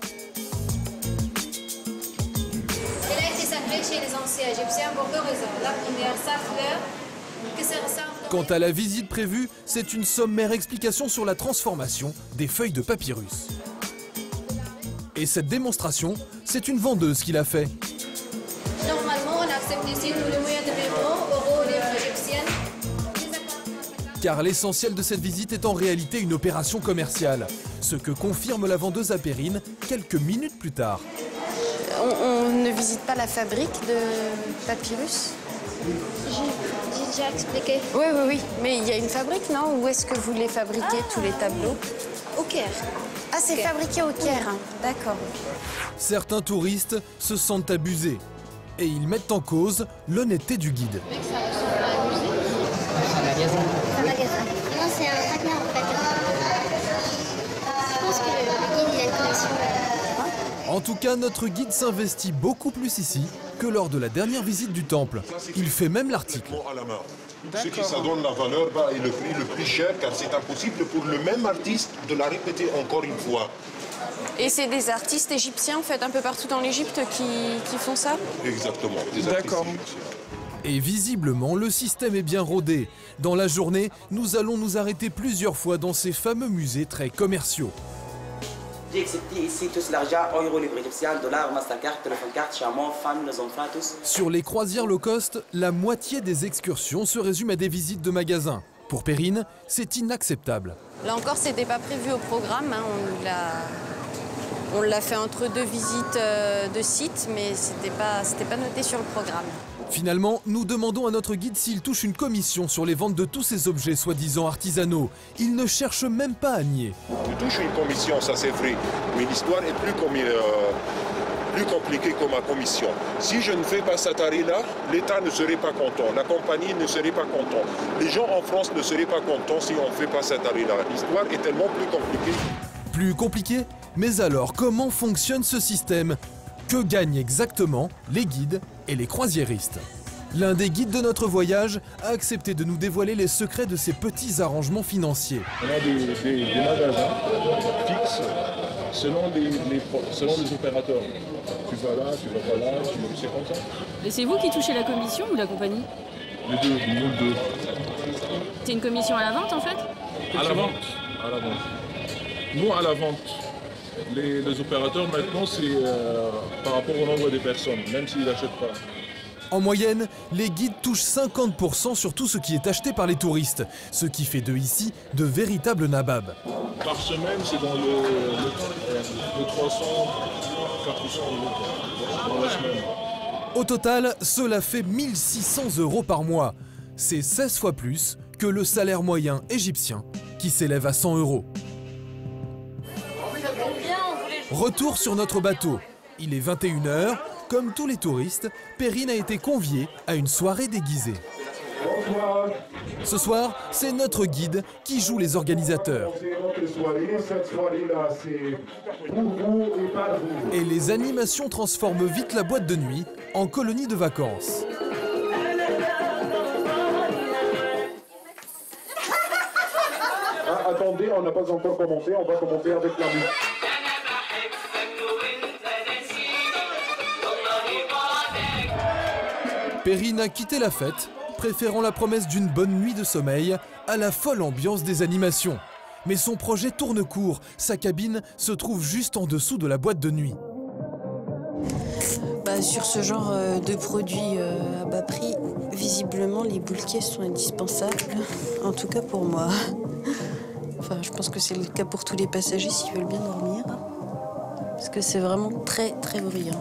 Speaker 22: Elle a été sablée chez les anciens égyptiens pour 2 raisons. La première, sa fleur, que ça ressemble...
Speaker 1: Quant à la visite prévue, c'est une sommaire explication sur la transformation des feuilles de papyrus. Et cette démonstration, c'est une vendeuse qui l'a fait.
Speaker 22: Normalement, on accepte ici tous les moyens de paiement, euros, livres égyptiennes.
Speaker 1: Car l'essentiel de cette visite est en réalité une opération commerciale. Ce que confirme la vendeuse à Perrine quelques minutes plus tard.
Speaker 4: On ne visite pas la fabrique de papyrus?
Speaker 22: J'ai déjà expliqué.
Speaker 4: Oui. Mais il y a une fabrique, non? Où est-ce que vous les fabriquez, tous les tableaux?
Speaker 22: Au Caire.
Speaker 4: Ah, c'est fabriqué au Caire, hein. D'accord.
Speaker 1: Certains touristes se sentent abusés. Et ils mettent en cause l'honnêteté du guide.
Speaker 22: C'est un magasin. Non, c'est un traquenard en fait. Je pense que le guide, il a une connexion.
Speaker 1: En tout cas, notre guide s'investit beaucoup plus ici que lors de la dernière visite du temple. Il fait même l'article.
Speaker 20: Ce qui ça donne la valeur et le prix cher, car c'est impossible pour le même artiste de la répéter encore une fois.
Speaker 4: Et c'est des artistes égyptiens, en fait, un peu partout dans l'Égypte qui font ça?
Speaker 20: Exactement, des artistes égyptiens.
Speaker 1: Et visiblement, le système est bien rodé. Dans la journée, nous allons nous arrêter plusieurs fois dans ces fameux musées très commerciaux.
Speaker 5: J'ai accepté ici tout l'argent, euros, livres égyptiens, dollars, Mastercard, téléphone carte, chameau, femmes, nos enfants, tous.
Speaker 1: Sur les croisières low cost, la moitié des excursions se résume à des visites de magasins. Pour Perrine, c'est inacceptable.
Speaker 4: Là encore, c'était pas prévu au programme, hein. On l'a fait entre deux visites de sites, mais c'était pas noté sur le programme.
Speaker 1: Finalement, nous demandons à notre guide s'il touche une commission sur les ventes de tous ces objets soi-disant artisanaux. Il ne cherche même pas à nier.
Speaker 20: Tu touches une commission, ça c'est vrai, mais l'histoire est plus compliquée que ma commission. Si je ne fais pas cet arrêt-là, l'État ne serait pas content, la compagnie ne serait pas content. Les gens en France ne seraient pas contents si on ne fait pas cet arrêt-là. L'histoire est tellement plus compliquée.
Speaker 1: Plus compliqué? Mais alors, comment fonctionne ce système? Que gagnent exactement les guides et les croisiéristes? L'un des guides de notre voyage a accepté de nous dévoiler les secrets de ces petits arrangements financiers.
Speaker 23: On a des magasins fixes selon les opérateurs. Tu vas là, tu vas pas là, c'est comme ça.
Speaker 24: Et c'est vous qui touchez la commission ou la compagnie?
Speaker 23: Les deux, nous deux.
Speaker 24: C'est une commission à la vente en fait?
Speaker 23: À la vente. À la vente. Nous, à la vente. Les opérateurs, maintenant, c'est par rapport au nombre des personnes, même s'ils n'achètent pas.
Speaker 1: En moyenne, les guides touchent 50% sur tout ce qui est acheté par les touristes, ce qui fait d'eux ici de véritables nababs.
Speaker 23: Par semaine, c'est dans le 300, 400 euros dans la semaine.
Speaker 1: Au total, cela fait 1 600 € par mois. C'est 16 fois plus que le salaire moyen égyptien, qui s'élève à 100 €. Retour sur notre bateau. Il est 21 h. Comme tous les touristes, Perrine a été conviée à une soirée déguisée. Ce soir, c'est notre guide qui joue les organisateurs. Et les animations transforment vite la boîte de nuit en colonie de vacances.
Speaker 20: Ah, attendez, on n'a pas encore commencé, on va commencer avec la musique.
Speaker 1: Perrine a quitté la fête, préférant la promesse d'une bonne nuit de sommeil à la folle ambiance des animations. Mais son projet tourne court, sa cabine se trouve juste en dessous de la boîte de nuit.
Speaker 4: Sur ce genre de produits à bas prix, visiblement les boules caisses sont indispensables, en tout cas pour moi. Enfin, je pense que c'est le cas pour tous les passagers s'ils veulent bien dormir, parce que c'est vraiment très très bruyant.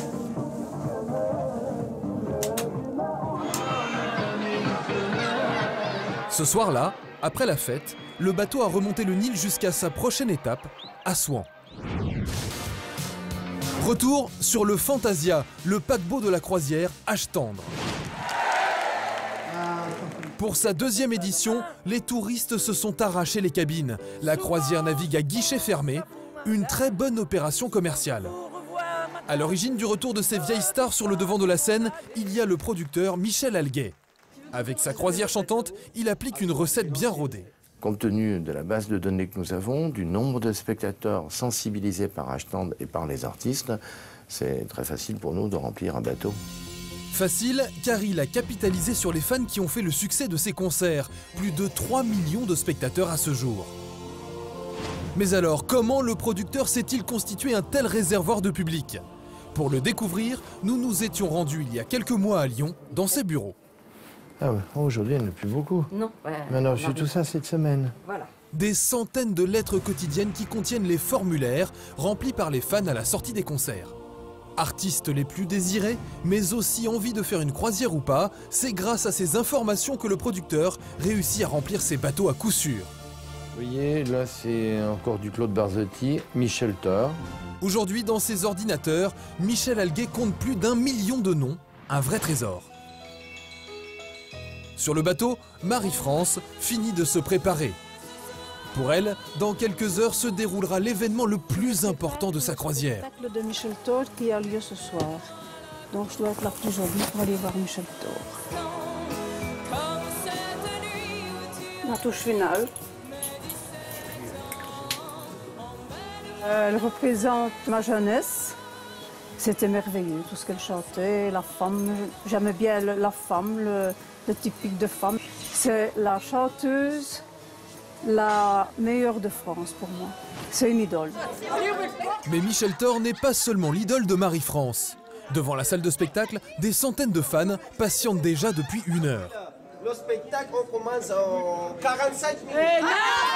Speaker 1: Ce soir-là, après la fête, le bateau a remonté le Nil jusqu'à sa prochaine étape, Assouan. Retour sur le Fantasia, le paquebot de la croisière Ashtandra. Pour sa deuxième édition, les touristes se sont arrachés les cabines. La croisière navigue à guichet fermé, une très bonne opération commerciale. À l'origine du retour de ces vieilles stars sur le devant de la scène, il y a le producteur Michel Alguet. Avec sa croisière chantante, il applique une recette bien rodée.
Speaker 25: Compte tenu de la base de données que nous avons, du nombre de spectateurs sensibilisés par Ashtandra et par les artistes, c'est très facile pour nous de remplir un bateau.
Speaker 1: Facile, car il a capitalisé sur les fans qui ont fait le succès de ses concerts. Plus de 3 millions de spectateurs à ce jour. Mais alors, comment le producteur s'est-il constitué un tel réservoir de public? Pour le découvrir, nous nous étions rendus il y a quelques mois à Lyon, dans ses bureaux.
Speaker 25: Ah ouais, aujourd'hui il n'y en a plus beaucoup.
Speaker 16: Non.
Speaker 25: Mais on a reçu tout ça cette semaine.
Speaker 16: Voilà.
Speaker 1: Des centaines de lettres quotidiennes qui contiennent les formulaires remplis par les fans à la sortie des concerts. Artistes les plus désirés, mais aussi envie de faire une croisière ou pas, c'est grâce à ces informations que le producteur réussit à remplir ses bateaux à coup sûr.
Speaker 25: Vous voyez, là c'est encore du Claude Barzotti, Michel Thor.
Speaker 1: Aujourd'hui, dans ses ordinateurs, Michel Alguet compte plus d'1 million de noms, un vrai trésor. Sur le bateau, Marie-France finit de se préparer. Pour elle, dans quelques heures se déroulera l'événement le plus important de sa croisière.
Speaker 14: Le spectacle de Michel Thor qui a lieu ce soir. Donc je dois être là aujourd'hui pour aller voir Michel Thor. La touche finale. Elle représente ma jeunesse. C'était merveilleux, tout ce qu'elle chantait, la femme. J'aimais bien la femme, le typique de femme. C'est la chanteuse la meilleure de France pour moi. C'est une idole.
Speaker 1: Mais Michel Thor n'est pas seulement l'idole de Marie-France. Devant la salle de spectacle, des centaines de fans patientent déjà depuis 1 heure.
Speaker 3: Le spectacle commence en 45 minutes.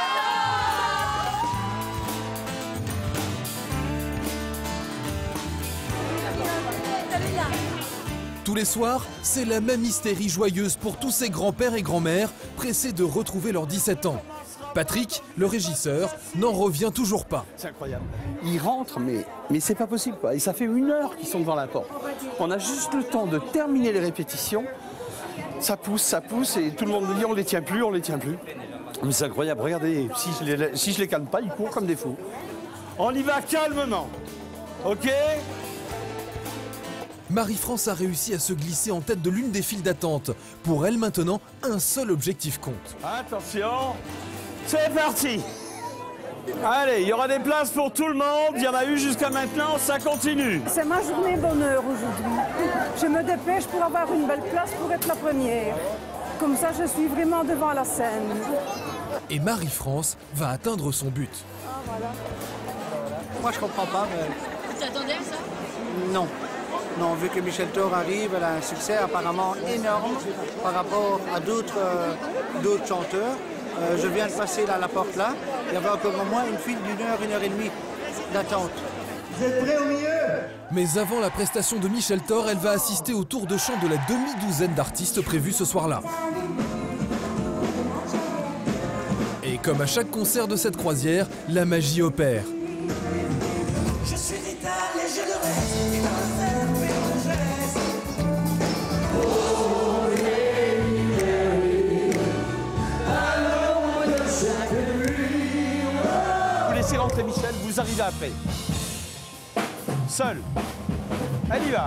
Speaker 1: Tous les soirs, c'est la même hystérie joyeuse pour tous ces grands-pères et grands-mères pressés de retrouver leurs 17 ans. Patrick, le régisseur, n'en revient toujours pas.
Speaker 19: C'est incroyable. Ils rentrent, mais c'est pas possible, quoi. Et ça fait 1 heure qu'ils sont devant la porte. On a juste le temps de terminer les répétitions. Ça pousse, et tout le monde me dit on les tient plus. Mais c'est incroyable, regardez, si je les calme pas, ils courent comme des fous. On y va calmement, ok?
Speaker 1: Marie-France a réussi à se glisser en tête de l'une des files d'attente. Pour elle, maintenant, un seul objectif compte.
Speaker 18: Attention, c'est parti. Allez, il y aura des places pour tout le monde. Il y en a eu jusqu'à maintenant, ça continue.
Speaker 14: C'est ma journée bonheur aujourd'hui. Je me dépêche pour avoir une belle place pour être la première. Comme ça, je suis vraiment devant la scène.
Speaker 1: Et Marie-France va atteindre son but.
Speaker 14: Ah, voilà.
Speaker 15: Moi, je comprends pas, mais...
Speaker 22: Tu t'attendais à ça?
Speaker 15: Non. Non, vu que Michel Thor arrive, elle a un succès apparemment énorme par rapport à d'autres chanteurs. Je viens de passer là, à la porte là, il y avait encore au moins une file d'1 heure, 1 heure et demie d'attente.
Speaker 3: Vous êtes prêts au milieu?
Speaker 1: Mais avant la prestation de Michel Thor, elle va assister au tour de chant de la demi-douzaine d'artistes prévus ce soir-là. Et comme à chaque concert de cette croisière, la magie opère.
Speaker 3: Je suis vital et je le reste.
Speaker 18: Vous laissez rentrer Michel, vous arrivez après. Seul. Elle y va.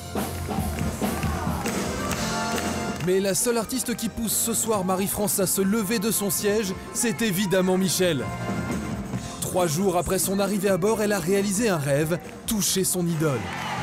Speaker 1: Mais la seule artiste qui pousse ce soir Marie-France à se lever de son siège, c'est évidemment Michel. 3 jours après son arrivée à bord, elle a réalisé un rêve, toucher son idole.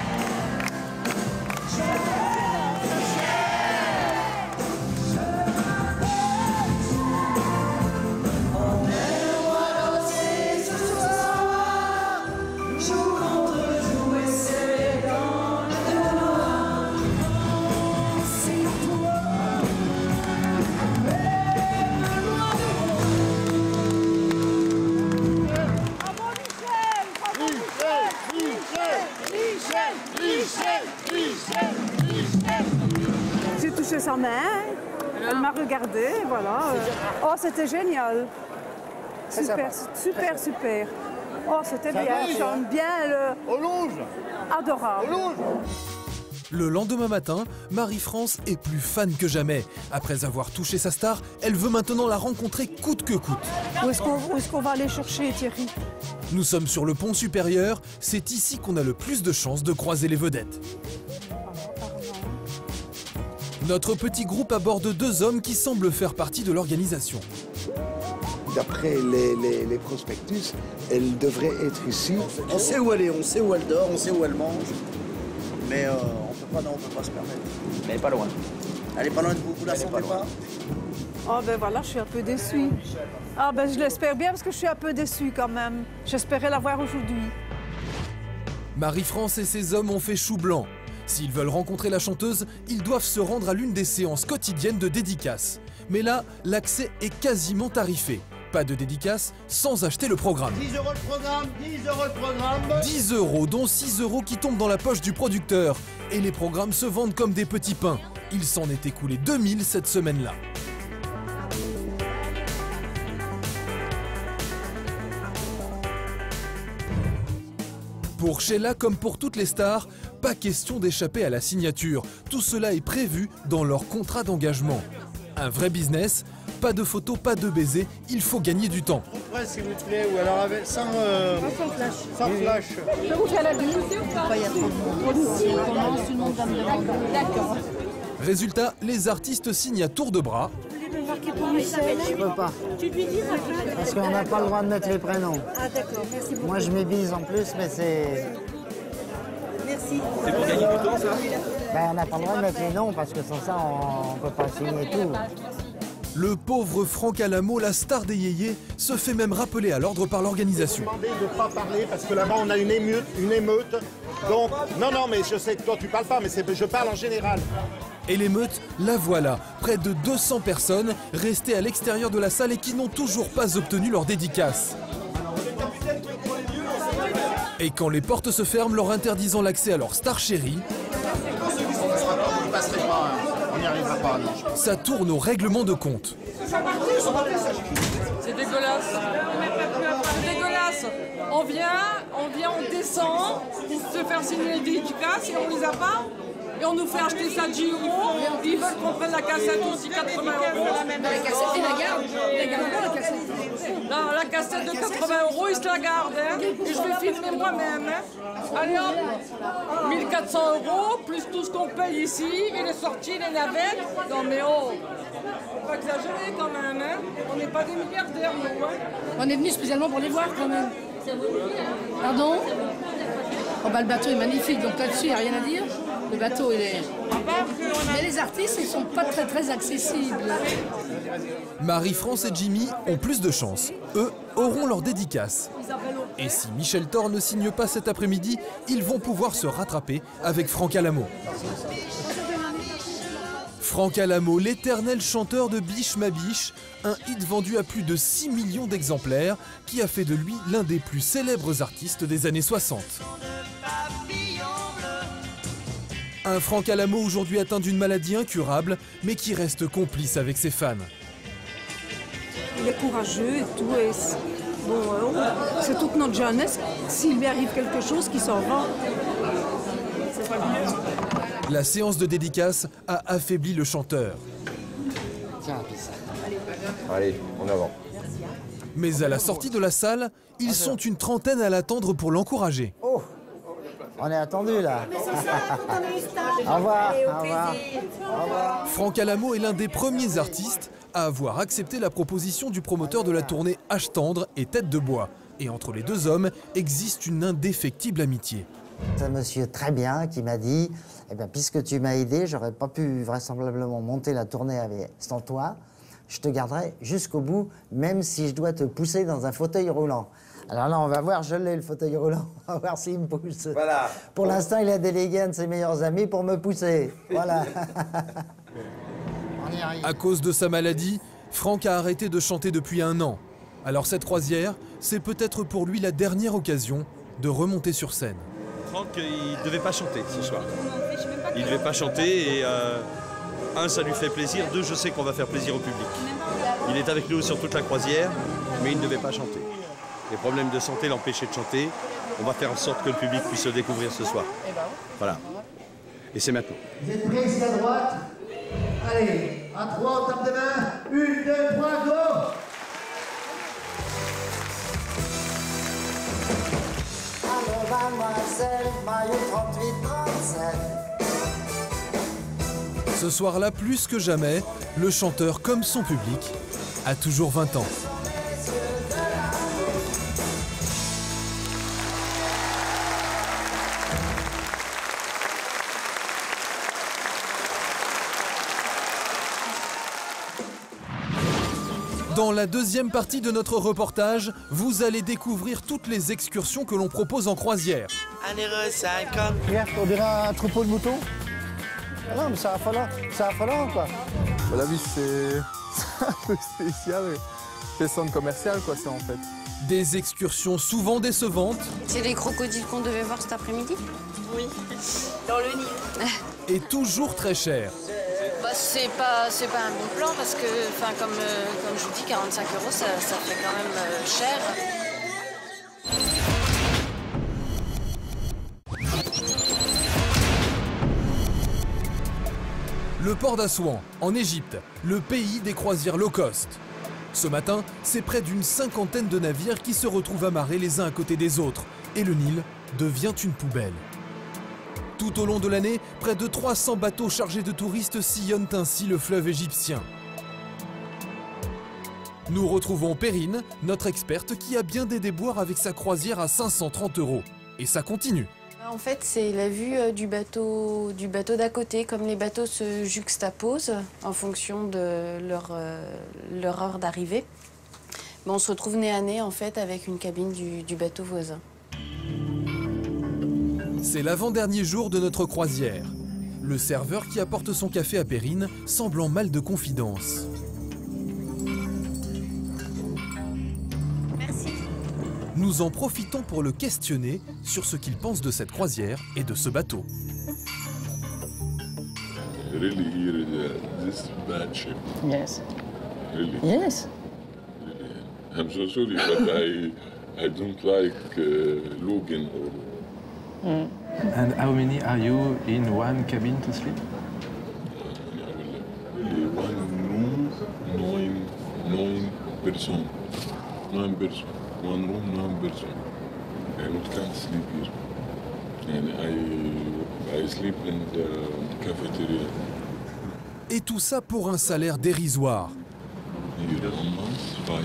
Speaker 14: J'ai touché sa main, elle m'a regardé, voilà. Oh, c'était génial. Super, super, super. Oh, c'était bien, elle chante bien. Adorable.
Speaker 1: Le lendemain matin, Marie-France est plus fan que jamais. Après avoir touché sa star, elle veut maintenant la rencontrer coûte que coûte.
Speaker 14: Où est-ce qu'on va aller chercher, Thierry?
Speaker 1: Nous sommes sur le pont supérieur, c'est ici qu'on a le plus de chances de croiser les vedettes. Notre petit groupe aborde 2 hommes qui semblent faire partie de l'organisation.
Speaker 7: D'après les prospectus, elle devrait être ici.
Speaker 3: On sait où elle est, on sait où elle dort, on sait où elle mange. Mais on peut pas se permettre. Mais elle est pas loin. Elle est pas loin de vous, vous la sentez pas?
Speaker 14: Oh ben voilà, je suis un peu déçue. Ah ben je l'espère bien parce que je suis un peu déçue quand même. J'espérais la voir aujourd'hui.
Speaker 1: Marie-France et ses hommes ont fait chou blanc. S'ils veulent rencontrer la chanteuse, ils doivent se rendre à l'une des séances quotidiennes de dédicace. Mais là, l'accès est quasiment tarifé. Pas de dédicace sans acheter le programme.
Speaker 3: 10 € le programme, 10 € le programme.
Speaker 1: 10 €, dont 6 € qui tombent dans la poche du producteur. Et les programmes se vendent comme des petits pains. Il s'en est écoulé 2000 cette semaine-là. Pour Sheila, comme pour toutes les stars, pas question d'échapper à la signature. Tout cela est prévu dans leur contrat d'engagement. Un vrai business, pas de photos, pas de baisers, il faut gagner du temps.
Speaker 3: Ouais, s'il vous plaît, ou alors avec, sans flash. Sans flash.
Speaker 21: Je peux vous faire la bise ou pas? Il y a trop de monde. Si on commence, tout le monde va me demander. D'accord.
Speaker 1: Résultat, les artistes signent à tour de bras.
Speaker 8: Je peux pas. Parce qu'on n'a pas le droit de mettre les prénoms.
Speaker 21: Ah d'accord, merci beaucoup.
Speaker 8: Moi je m'ébise en plus, mais c'est...
Speaker 21: Merci.
Speaker 8: C'est pour gagner du temps ça? Ben on n'a pas le droit de mettre les noms parce que sans ça on ne peut pas signer tout.
Speaker 1: Le pauvre Franck Alamo, la star des yéyés, se fait même rappeler à l'ordre par l'organisation.
Speaker 9: Je vais demander de ne pas parler parce que là-bas on a une émeute. Donc, non, mais je sais que toi tu parles pas, mais je parle en général.
Speaker 1: Et l'émeute, la voilà, près de 200 personnes restées à l'extérieur de la salle et qui n'ont toujours pas obtenu leur dédicace. Et quand les portes se ferment, leur interdisant l'accès à leur star chérie,
Speaker 9: On n'y arrivera pas, non.
Speaker 1: ça tourne au règlement de compte.
Speaker 10: C'est dégueulasse. C'est dégueulasse. On vient, on descend pour se faire signer les dédicaces et on les a pas. Et on nous fait acheter ça 10 €. Ils veulent qu'on prenne la cassette aussi 80 €.
Speaker 21: La cassette, ils la gardent. Ils gardent pas la cassette.
Speaker 10: Non, la cassette de 80 €, ils se la gardent. Hein. Et je vais filmer moi-même. Hein. Allez hop, 1400 € plus tout ce qu'on paye ici, et les sorties, les navettes. Non mais oh, faut pas exagérer quand même. Hein. On n'est pas des milliardaires, nous. Hein.
Speaker 21: On est venu spécialement pour les voir quand même. Pardon? Oh bah le bateau est magnifique, donc là-dessus, il n'y a rien à dire. Le bateau, il est... Mais les artistes, ils ne sont pas très accessibles.
Speaker 1: Marie-France et Jimmy ont plus de chance. Eux auront leur dédicace. Et si Michel Thor ne signe pas cet après-midi, ils vont pouvoir se rattraper avec Franck Alamo. Franck Alamo, l'éternel chanteur de Biche ma biche, un hit vendu à plus de 6 millions d'exemplaires qui a fait de lui l'un des plus célèbres artistes des années 60. Un Franck Alamo aujourd'hui atteint d'une maladie incurable, mais qui reste complice avec ses fans.
Speaker 14: Il est courageux et tout. Et c'est toute notre jeunesse. S'il lui arrive quelque chose, qu'il s'en va. C'est pas bien.
Speaker 1: La séance de dédicace a affaibli le chanteur.
Speaker 8: Tiens, ça.
Speaker 25: Allez, en avant.
Speaker 1: Mais à la sortie de la salle, ils sont une trentaine à l'attendre pour l'encourager.
Speaker 8: Oh, on est attendu là. Au revoir, au revoir. Au revoir.
Speaker 1: Franck Alamo est l'un des premiers artistes à avoir accepté la proposition du promoteur de la tournée H Tendre et Tête de Bois. Et entre les deux hommes existe une indéfectible amitié.
Speaker 8: C'est un monsieur très bien qui m'a dit, eh bien, puisque tu m'as aidé, j'aurais pas pu vraisemblablement monter la tournée sans toi. Je te garderai jusqu'au bout, même si je dois te pousser dans un fauteuil roulant. Alors là, on va voir, je l'ai le fauteuil roulant, on va voir s'il me pousse.
Speaker 25: Voilà.
Speaker 8: Pour l'instant, il a délégué un de ses meilleurs amis pour me pousser. Voilà. On y arrive.
Speaker 1: À cause de sa maladie, Franck a arrêté de chanter depuis 1 an. Alors cette croisière, c'est peut-être pour lui la dernière occasion de remonter sur scène.
Speaker 11: Franck, il ne devait pas chanter ce soir. Il ne devait pas chanter et un, ça lui fait plaisir. 2, je sais qu'on va faire plaisir au public. Il est avec nous sur toute la croisière, mais il ne devait pas chanter. Les problèmes de santé l'empêchaient de chanter. On va faire en sorte que le public puisse se découvrir ce soir. Voilà. Et c'est maintenant.
Speaker 8: Vous êtes prêts ici à droite? Allez, à 3, on tape des mains. 1, 2, 3, go! Mademoiselle, maillot 38-37.
Speaker 1: Ce soir-là, plus que jamais, le chanteur, comme son public, a toujours 20 ans. Dans la deuxième partie de notre reportage, vous allez découvrir toutes les excursions que l'on propose en croisière.
Speaker 15: Regarde, on dirait un troupeau de moutons. Non, mais c'est affolant quoi.
Speaker 2: La vie, c'est un peu spécial. C'est centre commercial, quoi, ça, en fait.
Speaker 1: Des excursions souvent décevantes.
Speaker 4: C'est les crocodiles qu'on devait voir cet après-midi? Oui, dans le Nil.
Speaker 1: Et toujours très chères.
Speaker 4: Bah, c'est pas un bon plan parce que, comme je vous dis, 45 €, ça fait quand même cher.
Speaker 1: Le port d'Assouan, en Égypte, le pays des croisières low cost. Ce matin, c'est près d'une cinquantaine de navires qui se retrouvent amarrés les uns à côté des autres. Et le Nil devient une poubelle. Tout au long de l'année, près de 300 bateaux chargés de touristes sillonnent ainsi le fleuve égyptien. Nous retrouvons Perrine, notre experte, qui a bien des déboires avec sa croisière à 530 €. Et ça continue.
Speaker 4: En fait, c'est la vue du bateau d'à côté. Comme les bateaux se juxtaposent en fonction de leur heure d'arrivée, on se retrouve nez à nez en fait, avec une cabine du bateau voisin.
Speaker 1: C'est l'avant-dernier jour de notre croisière. Le serveur qui apporte son café à Perrine semble en mal de confidence.
Speaker 4: Merci.
Speaker 1: Nous en profitons pour le questionner sur ce qu'il pense de cette croisière et de ce bateau.
Speaker 23: Really, here, this bad ship.
Speaker 6: Yes.
Speaker 23: Really.
Speaker 6: Yes.
Speaker 23: I'm so sorry, but I don't like Logan or.
Speaker 6: And how many are you in one cabin to sleep?
Speaker 23: One room, nine person. 9 person. One room, 9 person. And I can't sleep here. And I sleep in the cafeteria.
Speaker 1: Et tout ça pour un salaire dérisoire.
Speaker 23: Here, 1 month,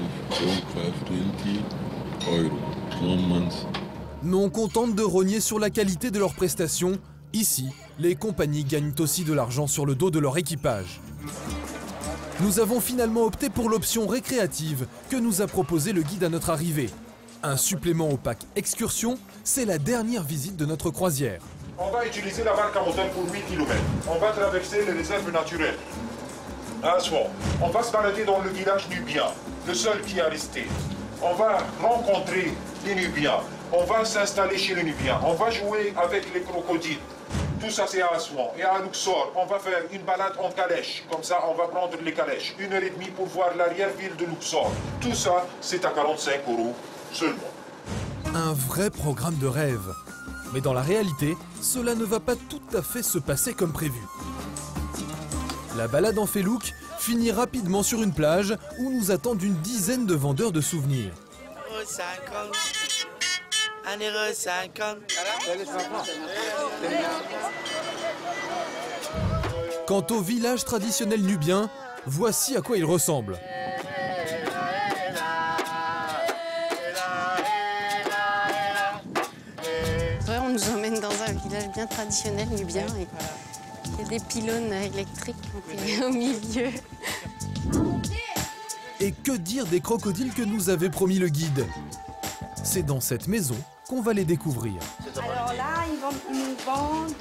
Speaker 23: 520 €. 1 month.
Speaker 1: Non contentes de rogner sur la qualité de leurs prestations, ici, les compagnies gagnent aussi de l'argent sur le dos de leur équipage. Nous avons finalement opté pour l'option récréative que nous a proposé le guide à notre arrivée. Un supplément au pack excursion, c'est la dernière visite de notre croisière.
Speaker 20: On va utiliser la barque à moteur pour 8 km. On va traverser les réserves naturelles. À Assouan, on va se balader dans le village nubien, le seul qui est resté. On va rencontrer les Nubiens. On va s'installer chez les Nubiens. On va jouer avec les crocodiles. Tout ça, c'est à Assouan. Et à Luxor, on va faire une balade en calèche. Comme ça, on va prendre les calèches. 1h30 pour voir l'arrière-ville de Luxor. Tout ça, c'est à 45 € seulement.
Speaker 1: Un vrai programme de rêve. Mais dans la réalité, cela ne va pas tout à fait se passer comme prévu. La balade en felouk finit rapidement sur une plage où nous attendent une dizaine de vendeurs de souvenirs. Quant au village traditionnel nubien, voici à quoi il ressemble.
Speaker 4: Ouais, on nous emmène dans un village bien traditionnel nubien et il y a des pylônes électriques au milieu.
Speaker 1: Et que dire des crocodiles que nous avait promis le guide? C'est dans cette maison qu'on va les découvrir.
Speaker 12: Alors là, ils nous vendent...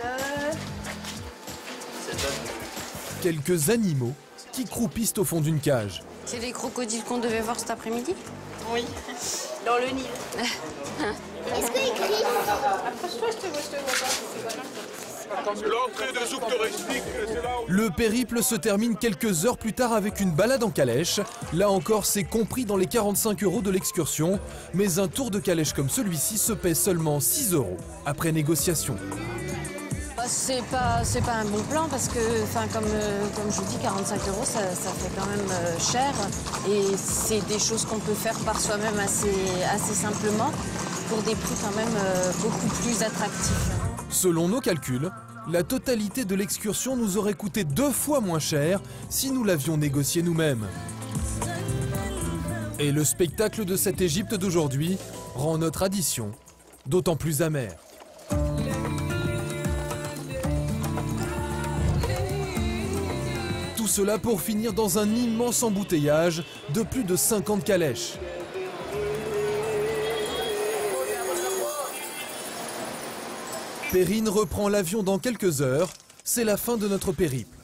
Speaker 1: Quelques animaux qui croupissent au fond d'une cage.
Speaker 4: C'est les crocodiles qu'on devait voir cet après-midi?
Speaker 12: Oui, dans le Nil.
Speaker 22: Est-ce qu'ils crient?
Speaker 12: Approche-toi, je te vois pas.
Speaker 23: L'entrée de zouk touristique, c'est là où...
Speaker 1: Le périple se termine quelques heures plus tard avec une balade en calèche. Là encore, c'est compris dans les 45 € de l'excursion. Mais un tour de calèche comme celui-ci se paie seulement 6 € après négociation.
Speaker 4: C'est pas un bon plan parce que, comme je vous dis, 45 €, ça fait quand même cher. Et c'est des choses qu'on peut faire par soi-même assez simplement pour des prix quand même beaucoup plus attractifs.
Speaker 1: Selon nos calculs, la totalité de l'excursion nous aurait coûté 2 fois moins cher si nous l'avions négocié nous-mêmes. Et le spectacle de cette Égypte d'aujourd'hui rend notre addition d'autant plus amère. Tout cela pour finir dans un immense embouteillage de plus de 50 calèches. Perrine reprend l'avion dans quelques heures. C'est la fin de notre périple.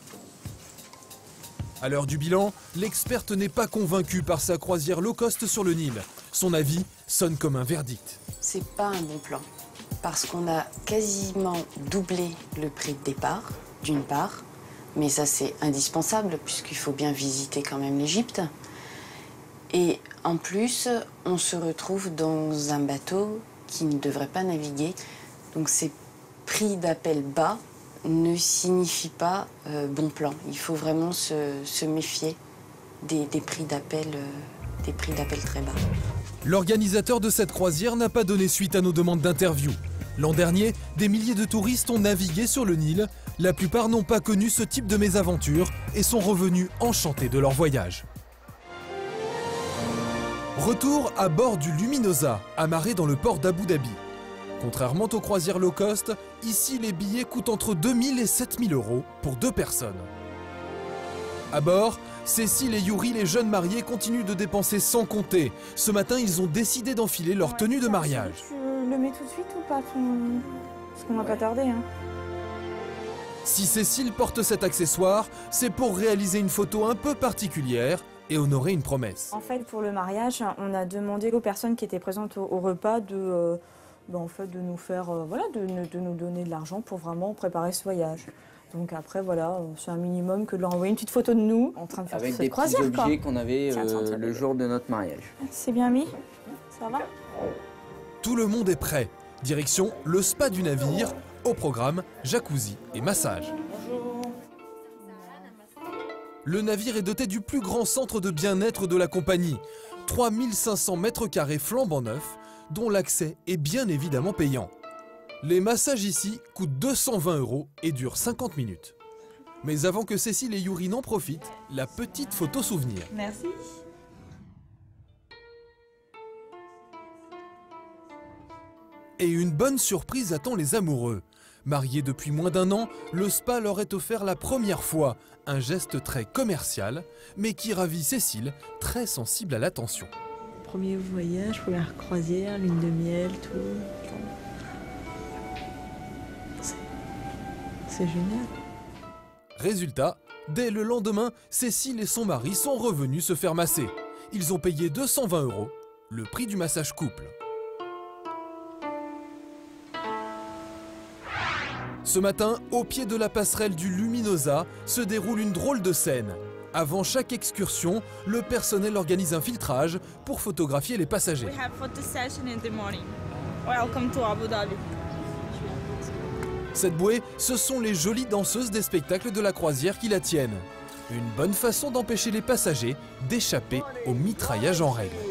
Speaker 1: À l'heure du bilan, l'experte n'est pas convaincue par sa croisière low cost sur le Nil. Son avis sonne comme un verdict.
Speaker 4: C'est pas un bon plan, parce qu'on a quasiment doublé le prix de départ, d'une part, mais ça c'est indispensable puisqu'il faut bien visiter quand même l'Égypte. Et en plus, on se retrouve dans un bateau qui ne devrait pas naviguer. Donc ces prix d'appel bas ne signifient pas bon plan. Il faut vraiment se méfier des prix d'appel très bas.
Speaker 1: L'organisateur de cette croisière n'a pas donné suite à nos demandes d'interview. L'an dernier, des milliers de touristes ont navigué sur le Nil. La plupart n'ont pas connu ce type de mésaventure et sont revenus enchantés de leur voyage. Retour à bord du Luminosa, amarré dans le port d'Abu Dhabi. Contrairement aux croisières low cost, ici les billets coûtent entre 2 000 et 7 000 euros pour 2 personnes. À bord, Cécile et Yuri, les jeunes mariés, continuent de dépenser sans compter. Ce matin, ils ont décidé d'enfiler leur tenue de mariage.
Speaker 5: Tu le mets tout de suite ou pas Parce qu'on va pas tarder. Hein.
Speaker 1: Si Cécile porte cet accessoire, c'est pour réaliser une photo un peu particulière et honorer une promesse.
Speaker 5: En fait, pour le mariage, on a demandé aux personnes qui étaient présentes au repas de nous faire, de nous donner de l'argent pour vraiment préparer ce voyage. Donc après, voilà, c'est un minimum que de leur envoyer une petite photo de nous en train de faire cette croisière.
Speaker 13: Avec des petits objets qu'on avait le jour de notre mariage.
Speaker 5: C'est bien mis? Ça va?
Speaker 1: Tout le monde est prêt. Direction le spa du navire, au programme jacuzzi et massage. Le navire est doté du plus grand centre de bien-être de la compagnie. 3500 mètres carrés flambant neufs, dont l'accès est bien évidemment payant. Les massages ici coûtent 220 € et durent 50 minutes. Mais avant que Cécile et Yuri n'en profitent, la petite photo souvenir.
Speaker 5: Merci.
Speaker 1: Et une bonne surprise attend les amoureux. Mariés depuis moins d'1 an, le spa leur est offert la première fois. Un geste très commercial, mais qui ravit Cécile, très sensible à l'attention.
Speaker 16: Premier voyage, première croisière, lune de miel, tout. C'est génial.
Speaker 1: Résultat, dès le lendemain, Cécile et son mari sont revenus se faire masser. Ils ont payé 220 €, le prix du massage couple. Ce matin, au pied de la passerelle du Luminosa, se déroule une drôle de scène. Avant chaque excursion, le personnel organise un filtrage pour photographier les passagers.
Speaker 12: We have photo session in the morning. Welcome to Abu Dhabi.
Speaker 1: Cette bouée, ce sont les jolies danseuses des spectacles de la croisière qui la tiennent. Une bonne façon d'empêcher les passagers d'échapper au mitraillage en règle.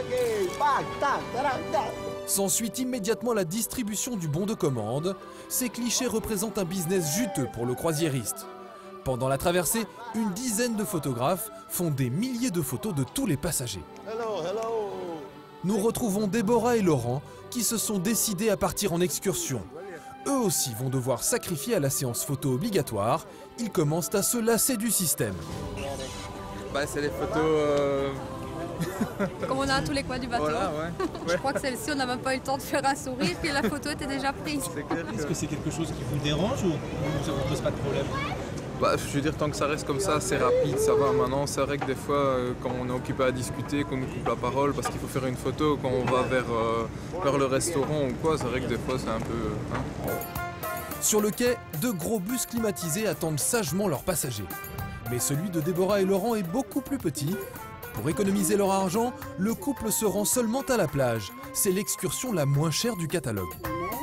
Speaker 1: S'ensuit immédiatement la distribution du bon de commande. Ces clichés représentent un business juteux pour le croisiériste. Pendant la traversée, une dizaine de photographes font des milliers de photos de tous les passagers. Nous retrouvons Déborah et Laurent qui se sont décidés à partir en excursion. Eux aussi vont devoir sacrifier à la séance photo obligatoire. Ils commencent à se lasser du système.
Speaker 2: C'est les photos...
Speaker 17: Comme on a à tous les coins du bateau.
Speaker 2: Voilà, ouais.
Speaker 17: Je crois que celle-ci, on n'a même pas eu le temps de faire un sourire, puis la photo était déjà prise.
Speaker 24: Est-ce que c'est quelque chose qui vous dérange ou ça ne vous pose pas de problème?
Speaker 2: Je veux dire, tant que ça reste comme ça, c'est rapide, ça va. Maintenant, c'est vrai que des fois, quand on est occupé à discuter, qu'on nous coupe la parole parce qu'il faut faire une photo, quand on va vers le restaurant ou quoi, c'est vrai que des fois, c'est un peu...
Speaker 1: Sur le quai, de gros bus climatisés attendent sagement leurs passagers. Mais celui de Déborah et Laurent est beaucoup plus petit. Pour économiser leur argent, le couple se rend seulement à la plage. C'est l'excursion la moins chère du catalogue.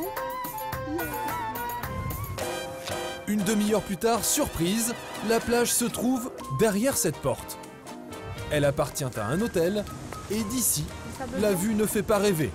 Speaker 1: Une demi-heure plus tard, surprise, la plage se trouve derrière cette porte. Elle appartient à un hôtel et d'ici, la vue ne fait pas rêver.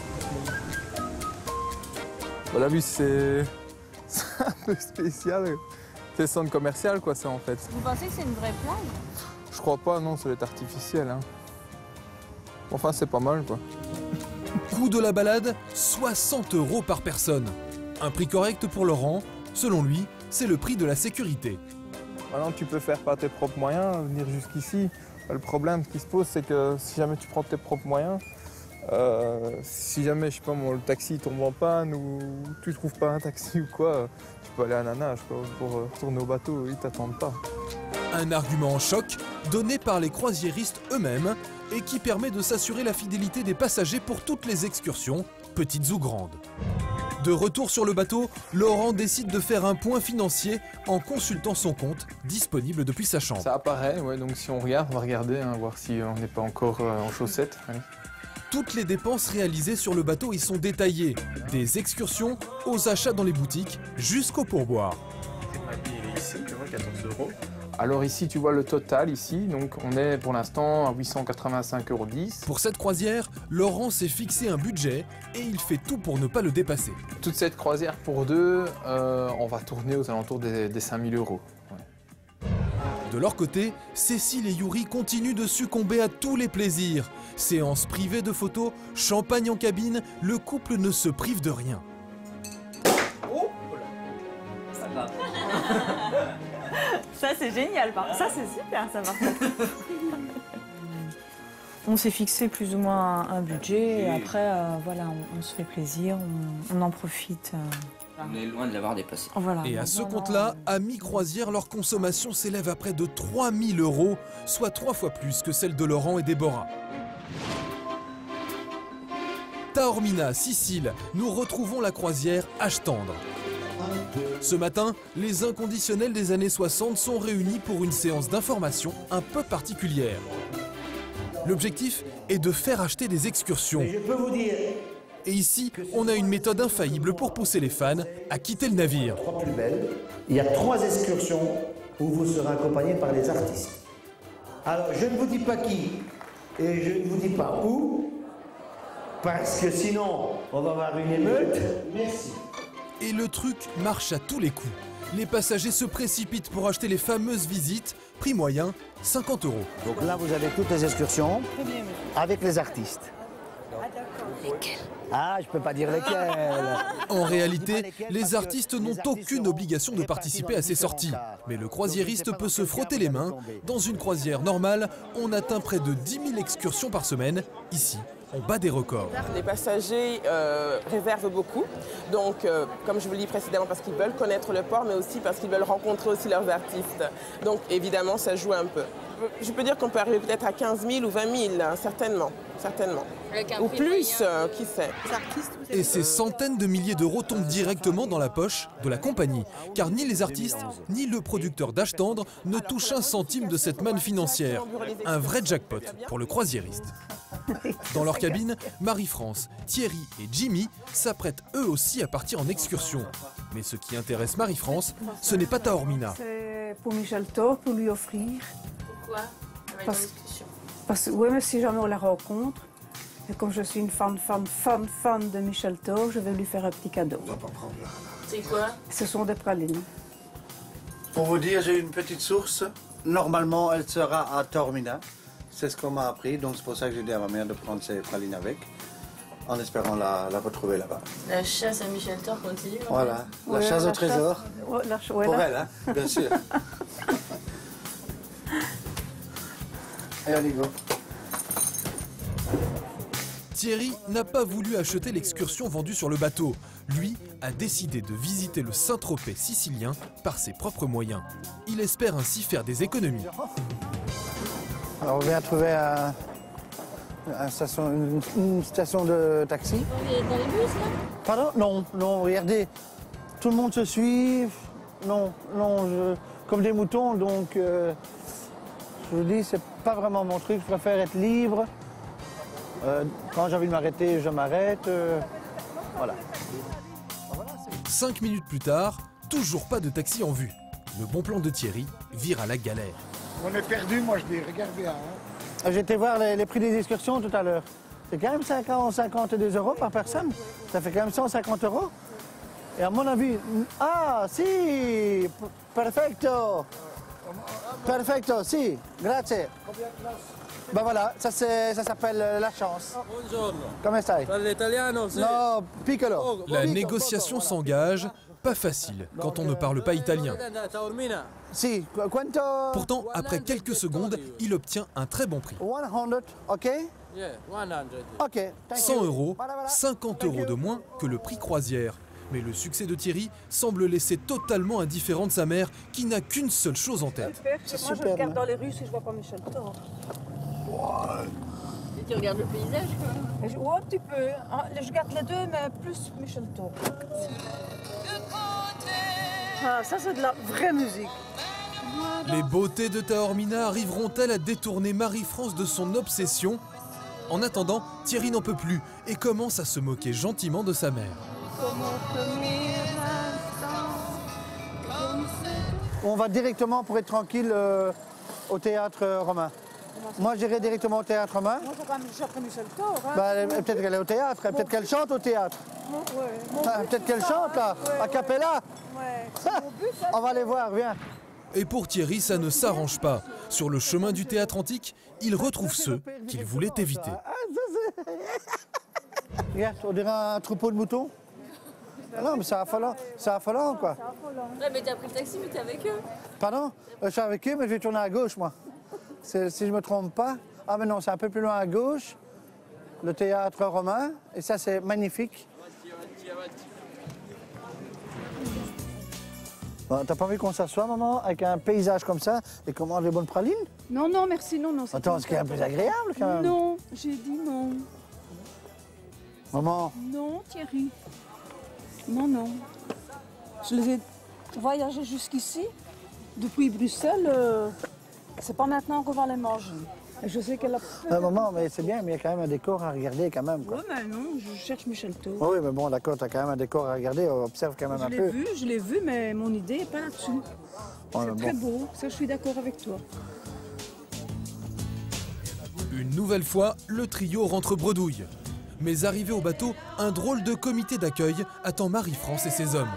Speaker 2: La vue, c'est un peu spécial. C'est le centre commercial, quoi, ça, en fait.
Speaker 12: Vous pensez que c'est une vraie plage?
Speaker 2: Je crois pas, non, ça doit être artificiel. Hein. Enfin, c'est pas mal, quoi.
Speaker 1: Coût de la balade, 60 € par personne. Un prix correct pour Laurent. Selon lui, c'est le prix de la sécurité.
Speaker 2: Maintenant, tu peux faire par tes propres moyens, venir jusqu'ici. Le problème qui se pose, c'est que si jamais tu prends tes propres moyens, si jamais, je sais pas, le taxi tombe en panne ou tu trouves pas un taxi ou quoi, tu peux aller à la nage pour retourner au bateau, ils t'attendent pas.
Speaker 1: Un argument en choc donné par les croisiéristes eux-mêmes et qui permet de s'assurer la fidélité des passagers pour toutes les excursions, petites ou grandes. De retour sur le bateau, Laurent décide de faire un point financier en consultant son compte, disponible depuis sa chambre.
Speaker 2: Ça apparaît, ouais, donc si on regarde, on va regarder, voir si on n'est pas encore en chaussettes. Allez.
Speaker 1: Toutes les dépenses réalisées sur le bateau y sont détaillées, des excursions aux achats dans les boutiques jusqu'au pourboire.
Speaker 2: Ici, tu vois, 14 €. Alors ici, tu vois le total ici, donc on est pour l'instant à 885,10 €.
Speaker 1: Pour cette croisière, Laurent s'est fixé un budget et il fait tout pour ne pas le dépasser.
Speaker 2: Toute cette croisière pour deux, on va tourner aux alentours des 5 000 €. Ouais.
Speaker 1: De leur côté, Cécile et Yuri continuent de succomber à tous les plaisirs. Séances privées de photos, champagne en cabine, le couple ne se prive de rien.
Speaker 5: Oh, ça va. Ça c'est génial, ça c'est super, ça va. On s'est fixé plus ou moins un budget et après voilà, on se fait plaisir, on en profite.
Speaker 13: On est loin de l'avoir dépassé.
Speaker 1: Voilà. Et à ce compte-là, à mi-croisière, leur consommation s'élève à près de 3 000 €, soit 3 fois plus que celle de Laurent et Déborah. Taormina, Sicile, nous retrouvons la croisière Ashtandra. Ce matin, les inconditionnels des années 60 sont réunis pour une séance d'information un peu particulière. L'objectif est de faire acheter des excursions.
Speaker 3: Mais je peux vous dire...
Speaker 1: Et ici, on a une méthode infaillible pour pousser les fans à quitter le navire.
Speaker 3: Plus belle. Il y a 3 excursions où vous serez accompagnés par les artistes. Alors, je ne vous dis pas qui et je ne vous dis pas où, parce que sinon, on va avoir une émeute. Merci.
Speaker 1: Et le truc marche à tous les coups. Les passagers se précipitent pour acheter les fameuses visites, prix moyen, 50 €.
Speaker 3: Donc là, vous avez toutes les excursions avec les artistes.
Speaker 22: Lesquels?
Speaker 3: Ah, je peux pas dire lesquels.
Speaker 1: En réalité, les artistes n'ont aucune obligation de participer à ces sorties. Mais le croisiériste peut se frotter les mains. Dans une croisière normale, on atteint près de 10 000 excursions par semaine. Ici, on bat des records.
Speaker 7: Les passagers réservent beaucoup. Donc, comme je vous l'ai dit précédemment, parce qu'ils veulent connaître le port, mais aussi parce qu'ils veulent rencontrer aussi leurs artistes. Donc, évidemment, ça joue un peu. Je peux dire qu'on peut arriver peut-être à 15 000 ou 20 000, certainement. Ou plus, qui sait.
Speaker 1: Et ces centaines de milliers d'euros tombent directement dans la poche de la compagnie. Car ni les artistes, ni le producteur d'Ashtandra ne touchent un centime de cette manne financière. Un vrai jackpot pour le croisiériste. Dans leur cabine, Marie-France, Thierry et Jimmy s'apprêtent eux aussi à partir en excursion. Mais ce qui intéresse Marie-France, ce n'est pas Taormina.
Speaker 14: C'est pour Michel Thor, pour lui offrir.
Speaker 22: Pourquoi?
Speaker 14: Oui, mais si jamais on la rencontre, et comme je suis une fan de Michel Thor, je vais lui faire un petit cadeau.
Speaker 3: On va pas prendre là.
Speaker 22: C'est quoi?
Speaker 14: Ce sont des pralines.
Speaker 15: Pour vous dire, j'ai une petite source. Normalement, elle sera à Taormina. C'est ce qu'on m'a appris, donc c'est pour ça que j'ai dit à ma mère de prendre ses pralines avec, en espérant la retrouver là-bas.
Speaker 22: La chasse à Michel Thor continue.
Speaker 15: Voilà, la chasse au trésor. Pour elle, hein, bien sûr. Et on y va.
Speaker 1: Thierry n'a pas voulu acheter l'excursion vendue sur le bateau. Lui a décidé de visiter le Saint-Tropez sicilien par ses propres moyens. Il espère ainsi faire des économies.
Speaker 15: Alors on vient trouver une station de taxi.
Speaker 22: Vous êtes dans les bus là?
Speaker 15: Pardon? Non, regardez, tout le monde se suit. Non, comme des moutons, donc je vous dis, c'est pas vraiment mon truc, je préfère être libre. Quand j'ai envie de m'arrêter, je m'arrête. Voilà.
Speaker 1: 5 minutes plus tard, toujours pas de taxi en vue. Le bon plan de Thierry vire à la galère.
Speaker 3: On est perdu, moi je dis, regarde bien. Hein.
Speaker 15: J'ai été voir les prix des excursions tout à l'heure. C'est quand même 52 € par personne. Ça fait quand même 150 €. Et à mon avis, ah si, perfecto. Perfecto, si, grazie. Ben voilà, ça s'appelle la chance.
Speaker 9: Buongiorno.
Speaker 15: Come stai?
Speaker 9: Parli italiano? Sì.
Speaker 15: No, piccolo.
Speaker 1: La négociation s'engage. pas facile quand on ne parle pas italien. Pourtant, après quelques secondes, il obtient un très bon prix. 100 €, 50 € de moins que le prix croisière. Mais le succès de Thierry semble laisser totalement indifférente sa mère qui n'a qu'une seule chose en tête.
Speaker 14: Moi, je regarde dans les rues si je vois pas Michel Thor.
Speaker 17: Et tu regardes le paysage, quoi.
Speaker 14: Ouais, un petit peu. Je garde les deux, mais plus Michel Thor. Ah, ça, c'est de la vraie musique.
Speaker 1: Les beautés de Taormina arriveront-elles à détourner Marie-France de son obsession? En attendant, Thierry n'en peut plus et commence à se moquer gentiment de sa mère.
Speaker 15: On va directement, pour être tranquille, au théâtre romain. Moi, j'irai directement au théâtre romain.
Speaker 14: Moi, j'ai appris Michel Thor. Hein.
Speaker 15: Bah, peut-être qu'elle est au théâtre, peut-être qu'elle chante au théâtre. Peut-être qu'elle chante, là, a cappella. On va aller voir, viens.
Speaker 1: Et pour Thierry, ça ne s'arrange pas. Sur le chemin du théâtre antique, il retrouve ceux qu'il voulait éviter.
Speaker 15: Regarde, on dirait un troupeau de moutons. Non, mais c'est affolant, quoi.
Speaker 17: Ouais, mais t'as pris le taxi, mais t'es avec eux.
Speaker 15: Pardon? Je suis avec eux, mais je vais tourner à gauche, moi. Si je ne me trompe pas. Ah, mais non, c'est un peu plus loin à gauche. Le théâtre romain. Et ça, c'est magnifique. Bon, t'as pas envie qu'on s'assoie, maman, avec un paysage comme ça et qu'on mange des bonnes pralines?
Speaker 14: Non, non, merci, non, non.
Speaker 15: Attends, ce qui est un peu agréable, quand même.
Speaker 14: Non, j'ai dit non.
Speaker 15: Maman?
Speaker 14: Non, Thierry. Non, non. Je les ai voyagés jusqu'ici, depuis Bruxelles. C'est pas maintenant qu'on va les manger. Et je sais qu'elle a...
Speaker 15: maman, mais c'est bien, mais il y a quand même un décor à regarder, quand même.
Speaker 14: Oui, mais non, je cherche Michel Thor.
Speaker 15: Oui, mais bon, d'accord, t'as quand même un décor à regarder, on observe quand même un peu.
Speaker 14: Je l'ai vu, mais mon idée n'est pas là-dessus. C'est très beau, ça, je suis d'accord avec toi.
Speaker 1: Une nouvelle fois, le trio rentre bredouille. Mais arrivé au bateau, un drôle de comité d'accueil attend Marie-France et ses hommes.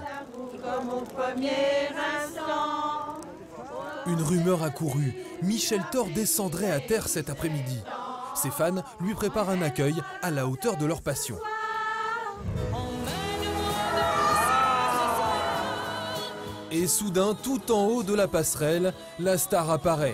Speaker 1: Une rumeur a couru. Michel Thor descendrait à terre cet après-midi. Ses fans lui préparent un accueil à la hauteur de leur passion. Et soudain, tout en haut de la passerelle, la star apparaît.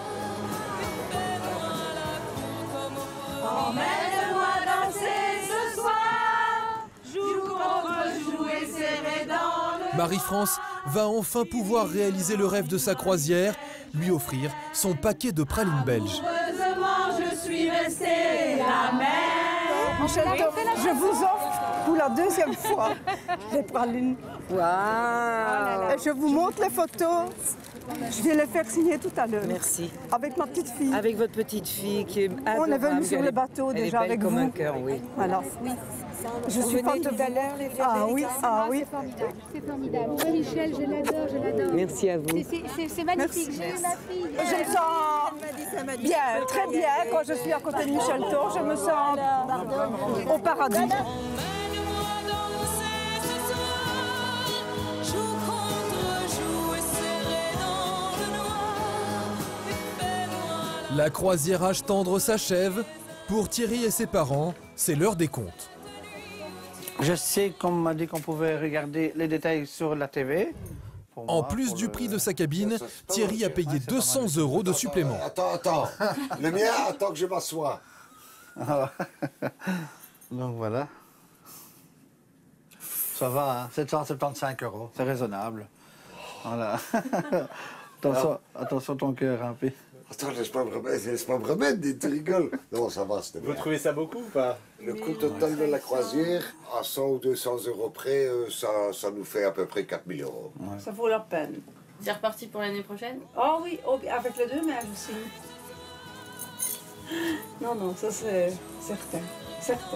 Speaker 1: Marie-France va enfin pouvoir réaliser le rêve de sa croisière, lui offrir son paquet de pralines belges.
Speaker 14: Heureusement, je suis restée la mère. Michel Thor, je vous offre pour la deuxième fois les pralines.
Speaker 9: Waouh!
Speaker 14: Et je vous montre les photos. Je vais les faire signer tout à l'heure.
Speaker 9: Merci.
Speaker 14: Avec ma petite fille.
Speaker 9: Avec votre petite fille qui est adorable.
Speaker 14: On est venu sur le bateau déjà avec vous.
Speaker 9: Elle est belle comme un cœur, oui.
Speaker 14: Voilà. Je suis pas tout à l'heure. Ah oui, ah oui.
Speaker 22: C'est formidable. Moi, Michel, je l'adore, je l'adore.
Speaker 9: Merci à vous.
Speaker 22: C'est magnifique. J'ai eu ma fille.
Speaker 14: Je me sens bien, très bien. Quand je suis à côté de Michel Thor, je me sens au paradis.
Speaker 1: La croisière âge tendre s'achève. Pour Thierry et ses parents, c'est l'heure des comptes.
Speaker 15: Je sais qu'on m'a dit qu'on pouvait regarder les détails sur la TV.
Speaker 1: En plus du prix de sa cabine, Thierry a payé 200 € de supplément.
Speaker 10: Attends. Le mien, attends que je m'assoie.
Speaker 15: Donc voilà. Ça va, hein, 775 €. C'est raisonnable. Voilà. Attention ton cœur, hein, puis.
Speaker 10: Attends, laisse-moi me remettre, tu rigoles. Non, ça va, c'était bien.
Speaker 24: Vous trouvez ça beaucoup ou pas?
Speaker 10: Le coût total de la croisière, à 100 ou 200 € près, ça nous fait à peu près 4 000 €.
Speaker 14: Ouais. Ça vaut la peine.
Speaker 17: C'est reparti pour l'année prochaine?
Speaker 14: Oh oui, avec les deux mères aussi. Non, ça c'est certain.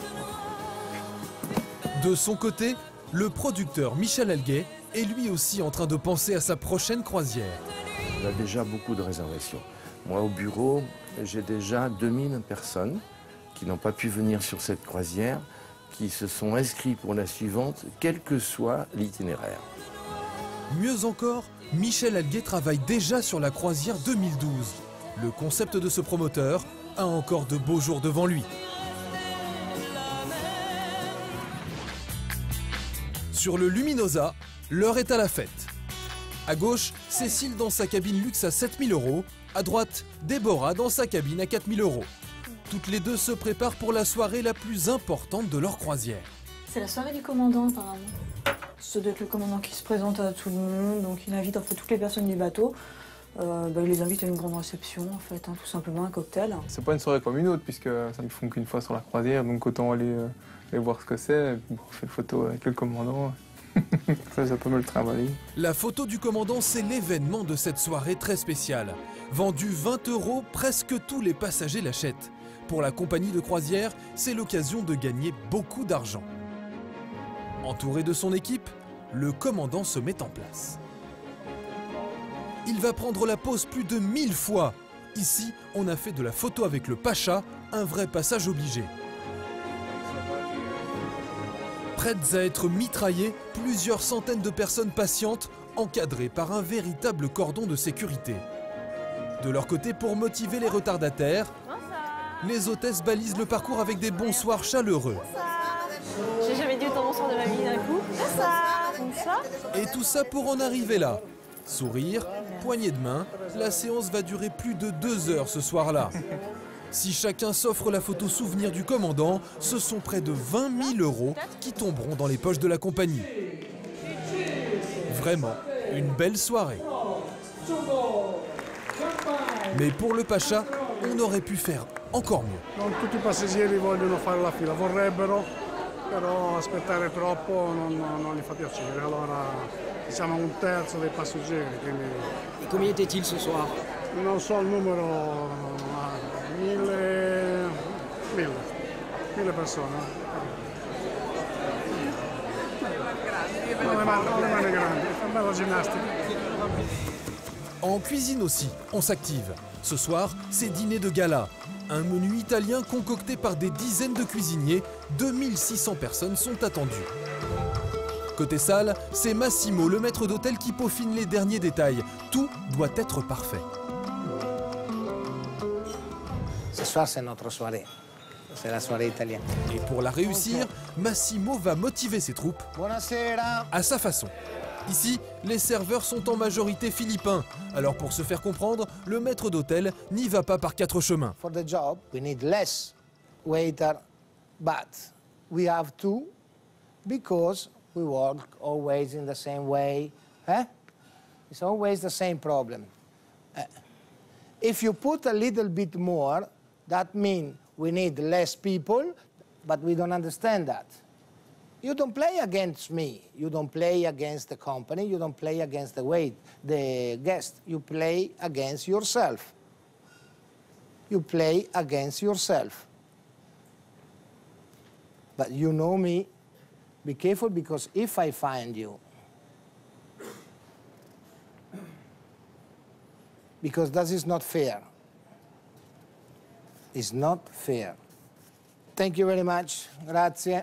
Speaker 1: De son côté, le producteur Michel Alguet est lui aussi en train de penser à sa prochaine croisière.
Speaker 25: On a déjà beaucoup de réservations. Moi, au bureau, j'ai déjà 2000 personnes qui n'ont pas pu venir sur cette croisière, qui se sont inscrits pour la suivante, quel que soit l'itinéraire.
Speaker 1: Mieux encore, Michel Alguet travaille déjà sur la croisière 2012. Le concept de ce promoteur a encore de beaux jours devant lui. Sur le Luminosa, l'heure est à la fête. À gauche, Cécile dans sa cabine luxe à 7 000 €. À droite, Déborah dans sa cabine à 4 000 €. Toutes les deux se préparent pour la soirée la plus importante de leur croisière.
Speaker 5: C'est la soirée du commandant, apparemment. Ça doit être le commandant qui se présente à tout le monde, donc il invite en fait toutes les personnes du bateau. Il les invite à une grande réception, en fait, tout simplement un cocktail.
Speaker 2: C'est pas une soirée comme une autre, puisque ça ne font qu'une fois sur la croisière, donc autant aller voir ce que c'est. On fait une photo avec le commandant. Ça peut me le travailler.
Speaker 1: La photo du commandant, c'est l'événement de cette soirée très spéciale. Vendu 20 €, presque tous les passagers l'achètent. Pour la compagnie de croisière, c'est l'occasion de gagner beaucoup d'argent. Entouré de son équipe, le commandant se met en place. Il va prendre la pose plus de 1000 fois. Ici, on a fait de la photo avec le Pacha, un vrai passage obligé. Prêtes à être mitraillées, plusieurs centaines de personnes patientes, encadrées par un véritable cordon de sécurité. De leur côté, pour motiver les retardataires, les hôtesses balisent le parcours avec des bonsoirs chaleureux.
Speaker 12: J'ai jamais dit autant bonsoir de ma vie d'un coup. Bonsoir.
Speaker 1: Et tout ça pour en arriver là. Sourire, poignée de main, la séance va durer plus de 2 heures ce soir-là. Si chacun s'offre la photo souvenir du commandant, ce sont près de 20 000 € qui tomberont dans les poches de la compagnie. Vraiment, une belle soirée. Mais pour le Pacha, on aurait pu faire encore mieux.
Speaker 8: Non tutti i passeggeri vogliono fare la fila, vorrebbero, però aspettare troppo non gli fa piacere. Allora siamo un terzo dei passeggeri. Quindi...
Speaker 11: Et combien était-il ce soir?
Speaker 8: Non so il numero, 1000 persone. Non le mani grandi, fa bella ginnastica.
Speaker 1: En cuisine aussi, on s'active. Ce soir, c'est dîner de gala. Un menu italien concocté par des dizaines de cuisiniers. 2600 personnes sont attendues. Côté salle, c'est Massimo, le maître d'hôtel, qui peaufine les derniers détails. Tout doit être parfait.
Speaker 15: Ce soir, c'est notre soirée. C'est la soirée italienne.
Speaker 1: Et pour la réussir, Massimo va motiver ses troupes à sa façon. Ici, les serveurs sont en majorité philippins. Alors pour se faire comprendre, le maître d'hôtel n'y va pas par 4 chemins.
Speaker 15: For the job, we need less waiter, but we have to because we work always in the same way. It's always the same problem. If you put a little bit more, that means we need less people, but we don't understand that. You don't play against me. You don't play against the company. You don't play against the guest. You play against yourself. You play against yourself. But you know me. Be careful, because if I find you, because that is not fair. It's not fair. Thank you very much. Grazie.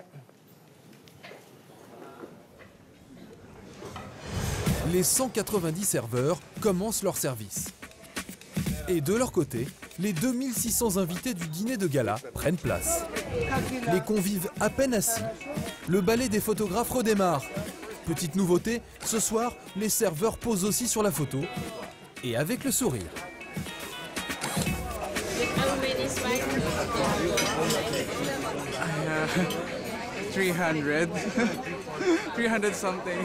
Speaker 1: Les 190 serveurs commencent leur service. Et de leur côté, les 2600 invités du dîner de gala prennent place. Les convives à peine assis, le ballet des photographes redémarre. Petite nouveauté, ce soir, les serveurs posent aussi sur la photo et avec le sourire.
Speaker 2: « 300. 300 something.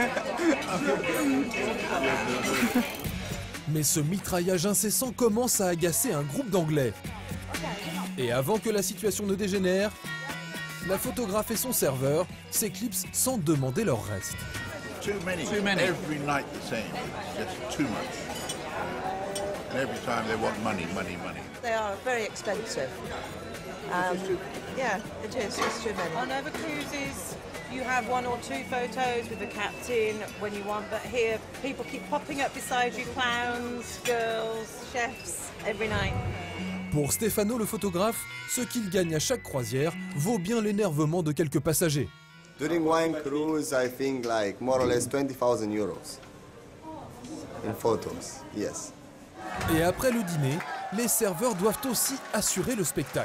Speaker 1: Mais ce mitraillage incessant commence à agacer un groupe d'Anglais. Et avant que la situation ne dégénère, la photographe et son serveur s'éclipsent sans demander leur reste.
Speaker 18: Too many. Every night the same. Just too much. And every time they want money, money, money.
Speaker 9: They are very expensive. Yeah, it is. It's too many.
Speaker 12: On other cruises, you have 1 or 2 photos with the captain when you want, but here people keep popping up beside you, clowns, girls, chefs, every night.
Speaker 1: Pour Stefano le photographe, ce qu'il gagne à chaque croisière vaut bien l'énervement de quelques passagers.
Speaker 19: During one cruise, I think like more or less 20,000 euros in photos, yes.
Speaker 1: Et après le dîner, les serveurs doivent aussi assurer le spectacle.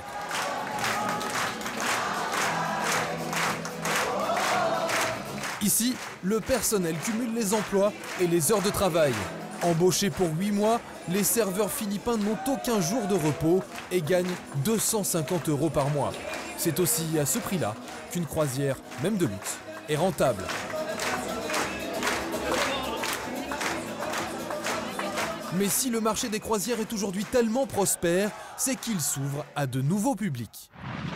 Speaker 1: Ici, le personnel cumule les emplois et les heures de travail. Embauchés pour 8 mois, les serveurs philippins n'ont aucun jour de repos et gagnent 250 € par mois. C'est aussi à ce prix-là qu'une croisière, même de luxe, est rentable. Mais si le marché des croisières est aujourd'hui tellement prospère, c'est qu'il s'ouvre à de nouveaux publics.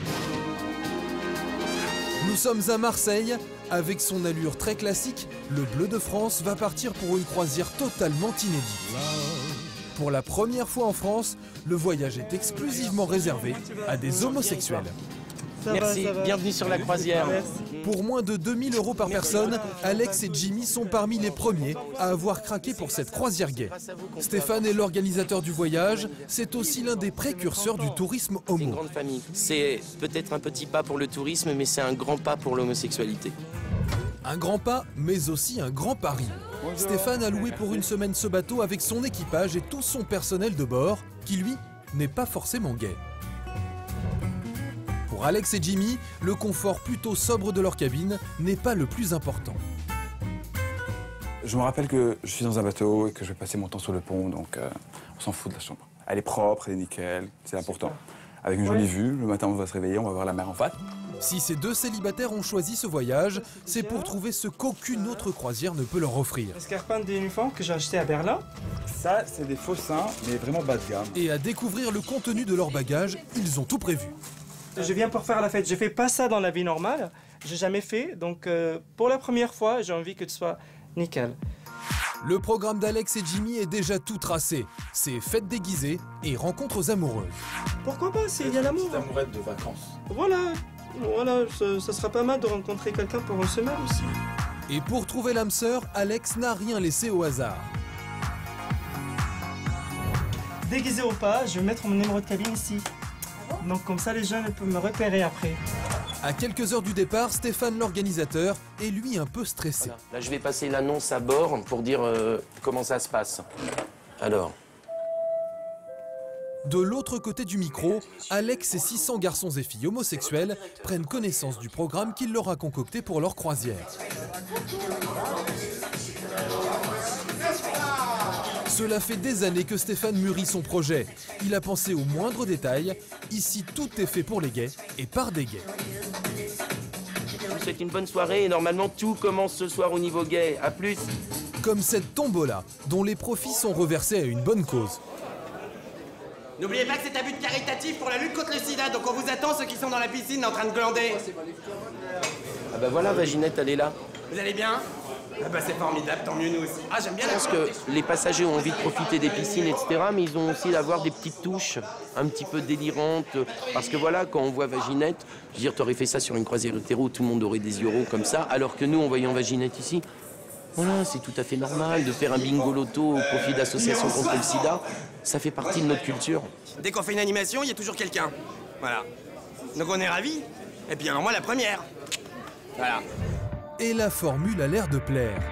Speaker 1: Nous sommes à Marseille. Avec son allure très classique, le Bleu de France va partir pour une croisière totalement inédite. Pour la première fois en France, le voyage est exclusivement réservé à des homosexuels.
Speaker 4: Merci, bienvenue sur la croisière.
Speaker 1: Pour moins de 2000 € par personne, Alex et Jimmy sont parmi les premiers à avoir craqué pour cette croisière gay. Stéphane est l'organisateur du voyage, c'est aussi l'un des précurseurs du tourisme homo.
Speaker 4: C'est peut-être un petit pas pour le tourisme, mais c'est un grand pas pour l'homosexualité.
Speaker 1: Un grand pas, mais aussi un grand pari. Stéphane a loué pour une semaine ce bateau avec son équipage et tout son personnel de bord, qui lui, n'est pas forcément gay. Pour Alex et Jimmy, le confort plutôt sobre de leur cabine n'est pas le plus important.
Speaker 6: Je me rappelle que je suis dans un bateau et que je vais passer mon temps sur le pont, donc on s'en fout de la chambre. Elle est propre, elle est nickel, c'est important. Avec une jolie vue, le matin on va se réveiller, on va voir la mer en face.
Speaker 1: Si ces deux célibataires ont choisi ce voyage, c'est pour trouver ce qu'aucune autre croisière ne peut leur offrir.
Speaker 20: L'escarpin d'uniforme que j'ai acheté à Berlin.
Speaker 6: Ça, c'est des faux seins, mais vraiment bas de gamme.
Speaker 1: Et à découvrir le contenu de leur bagage, ils ont tout prévu.
Speaker 20: Je viens pour faire la fête. Je fais pas ça dans la vie normale. J'ai jamais fait. Donc, pour la première fois, j'ai envie que ce soit nickel.
Speaker 1: Le programme d'Alex et Jimmy est déjà tout tracé. C'est fêtes déguisées et rencontres amoureuses.
Speaker 20: Pourquoi pas, s'il y a l'amour.
Speaker 6: Une petite amourette de vacances.
Speaker 20: Voilà, ça sera pas mal de rencontrer quelqu'un pour une semaine aussi.
Speaker 1: Et pour trouver l'âme sœur, Alex n'a rien laissé au hasard.
Speaker 20: Déguisé ou pas, je vais mettre mon numéro de cabine ici. Donc comme ça, les gens peuvent me repérer après.
Speaker 1: À quelques heures du départ, Stéphane, l'organisateur, est lui un peu stressé.
Speaker 4: Voilà. Là, je vais passer l'annonce à bord pour dire comment ça se passe. Alors.
Speaker 1: De l'autre côté du micro, Alex et 600 garçons et filles homosexuels prennent connaissance du programme qu'il leur a concocté pour leur croisière. Cela fait des années que Stéphane mûrit son projet. Il a pensé aux moindres détails. Ici, tout est fait pour les gays et par des gays.
Speaker 4: Je vous souhaite une bonne soirée et normalement tout commence ce soir au niveau gay. À plus.
Speaker 1: Comme cette tombola, dont les profits sont reversés à une bonne cause.
Speaker 21: N'oubliez pas que c'est un but caritatif pour la lutte contre le sida, donc on vous attend ceux qui sont dans la piscine en train de glander.
Speaker 4: Ah bah voilà, Vaginette, elle est là.
Speaker 21: Vous allez bien? Ah bah c'est formidable, tant mieux nous aussi. Ah j'aime bien la
Speaker 4: Je pense que les passagers ont envie de profiter des piscines, etc. Mais ils ont aussi d'avoir des petites touches un petit peu délirantes. Parce que voilà, quand on voit Vaginette, je veux dire, t'aurais fait ça sur une croisière hétéro, tout le monde aurait des yeux ronds comme ça. Alors que nous, en voyant Vaginette ici, voilà, c'est tout à fait normal de faire un bingo loto au profit d'associations contre le sida. Ça fait partie de notre culture.
Speaker 21: Dès qu'on fait une animation, il y a toujours quelqu'un. Voilà. Donc on est ravis. Et puis alors moi la première. Voilà.
Speaker 1: Et la formule a l'air de plaire.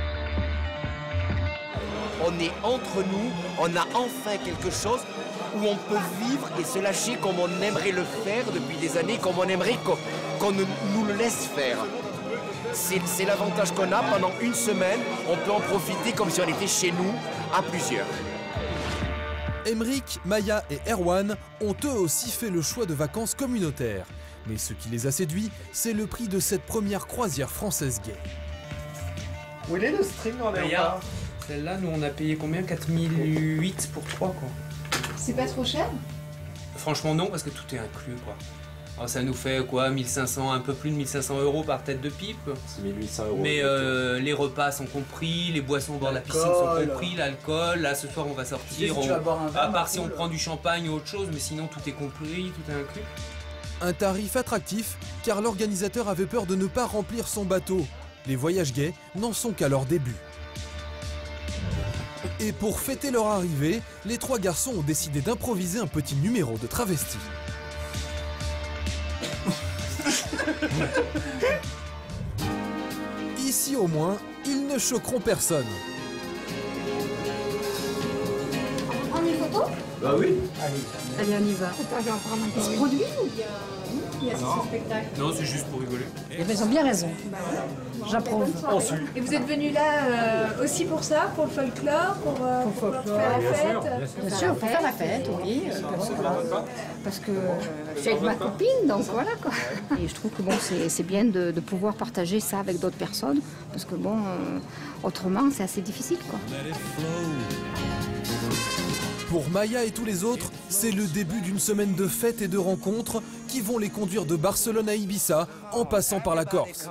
Speaker 23: On est entre nous, on a enfin quelque chose où on peut vivre et se lâcher comme on aimerait le faire depuis des années, comme on aimerait qu'on nous le laisse faire. C'est l'avantage qu'on a pendant une semaine, on peut en profiter comme si on était chez nous, à plusieurs.
Speaker 1: Emeric, Maya et Erwan ont eux aussi fait le choix de vacances communautaires. Mais ce qui les a séduits, c'est le prix de cette première croisière française gay.
Speaker 20: Où est le string en léopard?
Speaker 11: Celle-là, nous on a payé combien? 4008 pour 3 quoi.
Speaker 22: C'est pas trop cher?
Speaker 11: Franchement non, parce que tout est inclus quoi. Alors, ça nous fait quoi, 1500, un peu plus de 1500 € par tête de pipe.
Speaker 6: C'est 1800 €.
Speaker 11: Mais les repas sont compris, les boissons au bord de la piscine sont compris, l'alcool. Là ce soir on va sortir, à part si on prend du champagne ou autre chose, mais sinon tout est compris, tout est inclus.
Speaker 1: Un tarif attractif, car l'organisateur avait peur de ne pas remplir son bateau. Les voyages gays n'en sont qu'à leur début. Et pour fêter leur arrivée, les trois garçons ont décidé d'improviser un petit numéro de travesti. Ici au moins, ils ne choqueront personne.
Speaker 22: On prend une photo?
Speaker 6: Bah oui.
Speaker 22: Allez, on y va. On se produit ou bien...
Speaker 3: qui assiste au spectacle?
Speaker 11: Non, c'est juste pour rigoler.
Speaker 3: Eh ben, ils ont bien raison. J'approuve. Et vous êtes venu là aussi pour ça, pour le folklore, pour faire la fête? Bien sûr, pour faire la fête, oui. Parce que c'est avec ma copine, donc voilà quoi. Et je trouve que bon, c'est bien de pouvoir partager ça avec d'autres personnes, parce que bon, autrement c'est assez difficile quoi.
Speaker 1: Pour Maya et tous les autres, c'est le début d'une semaine de fêtes et de rencontres qui vont les conduire de Barcelone à Ibiza en passant par la Corse.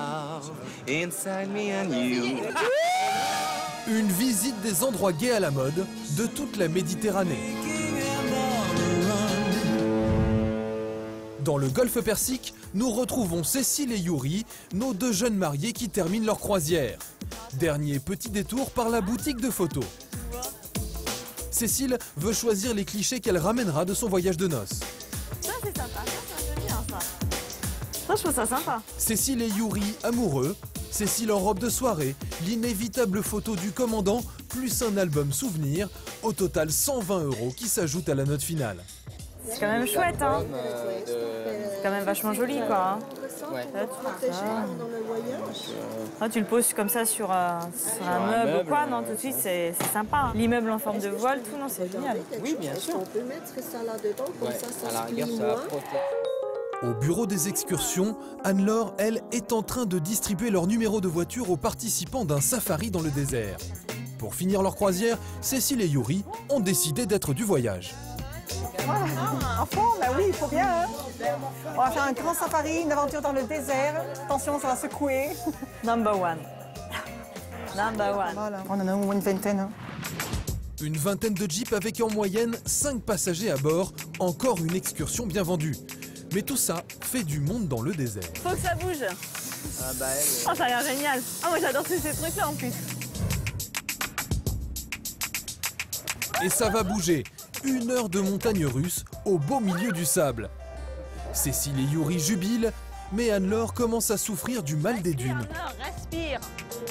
Speaker 1: Une visite des endroits gays à la mode de toute la Méditerranée. Dans le golfe Persique, nous retrouvons Cécile et Yuri, nos deux jeunes mariés qui terminent leur croisière. Dernier petit détour par la boutique de photos. Cécile veut choisir les clichés qu'elle ramènera de son voyage de noces.
Speaker 5: Ça c'est sympa, ça bien ça. Ça je trouve ça sympa.
Speaker 1: Cécile et Yuri amoureux, Cécile en robe de soirée, l'inévitable photo du commandant, plus un album souvenir, au total 120 € qui s'ajoutent à la note finale.
Speaker 5: C'est quand même chouette hein. C'est quand même vachement joli quoi.
Speaker 23: Ouais.
Speaker 5: Là, tu le poses comme ça sur un meuble ou quoi, non, tout de suite c'est sympa. L'immeuble en forme de voile, tout, non, c'est génial.
Speaker 23: Oui, bien sûr.
Speaker 7: On peut mettre ça là-dedans, comme ça
Speaker 23: à la
Speaker 7: se
Speaker 23: rigueur,
Speaker 7: plie
Speaker 23: ça va
Speaker 7: moins.
Speaker 23: protéger.
Speaker 1: Au bureau des excursions, Anne-Laure, elle, est en train de distribuer leur numéro de voiture aux participants d'un safari dans le désert. Pour finir leur croisière, Cécile et Yuri ont décidé d'être du voyage.
Speaker 13: En fond, bah oui, il faut bien. Hein. On va faire un grand safari, une aventure dans le désert. Attention, ça va secouer.
Speaker 5: Number one. Number one.
Speaker 13: Voilà. On en a au moins une vingtaine. Hein.
Speaker 1: Une vingtaine de jeeps avec en moyenne 5 passagers à bord. Encore une excursion bien vendue. Mais tout ça fait du monde dans le désert.
Speaker 5: Faut que ça bouge.
Speaker 23: Ah bah elle.
Speaker 5: Oh, ça a l'air génial. Ah, moi j'adore tous ces trucs-là en plus.
Speaker 1: Et ça va bouger. 1 heure de montagne russe au beau milieu du sable. Cécile et Yuri jubilent, mais Anne-Laure commence à souffrir du mal des dunes.
Speaker 5: Respire.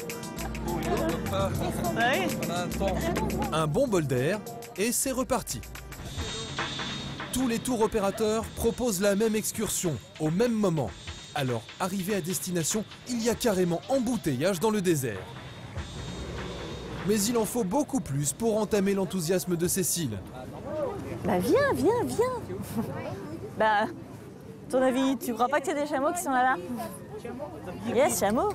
Speaker 1: Un bon bol d'air et c'est reparti. Tous les tours opérateurs proposent la même excursion au même moment. Alors, arrivé à destination, il y a carrément embouteillage dans le désert. Mais il en faut beaucoup plus pour entamer l'enthousiasme de Cécile.
Speaker 5: Bah viens. Bah, ton avis, tu crois pas que c'est des chameaux qui sont là? Yes, chameaux.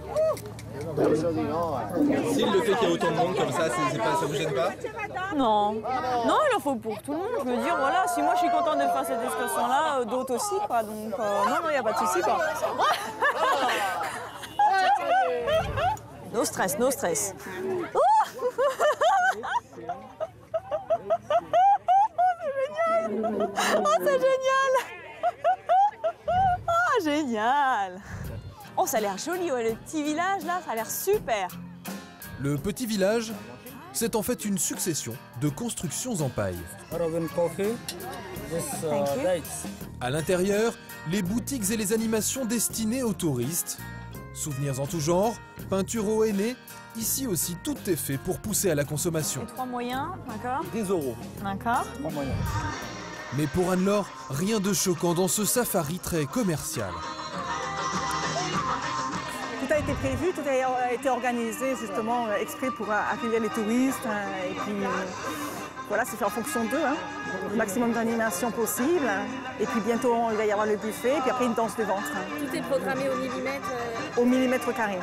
Speaker 16: Si le fait qu'il y a autant de monde comme ça, ça vous gêne pas?
Speaker 5: Non, il en faut pour tout le monde. Je veux dire, voilà, si moi je suis contente de faire cette excursion-là, d'autres aussi, quoi. Donc, non, il n'y a pas de souci, quoi. No stress, no stress. Oh, c'est génial! Oh, génial! Oh, ça a l'air joli, ouais, le petit village, là, ça a l'air super!
Speaker 1: Le petit village, c'est en fait une succession de constructions en paille. À l'intérieur, les boutiques et les animations destinées aux touristes. Souvenirs en tout genre, peinture au henné. Ici aussi, tout est fait pour pousser à la consommation.
Speaker 5: Et 3 moyens, d'accord?
Speaker 23: 10 €.
Speaker 5: D'accord.
Speaker 23: 3 moyens.
Speaker 1: Mais pour Anne-Laure, rien de choquant dans ce safari très commercial.
Speaker 13: Tout a été prévu, tout a été organisé justement exprès pour accueillir les touristes. Et puis voilà, c'est fait en fonction d'eux. Hein. Le maximum d'animation possible. Et puis bientôt, il va y avoir le buffet. Et puis après, une danse de ventre.
Speaker 3: Tout est programmé au millimètre.
Speaker 13: Au millimètre carré.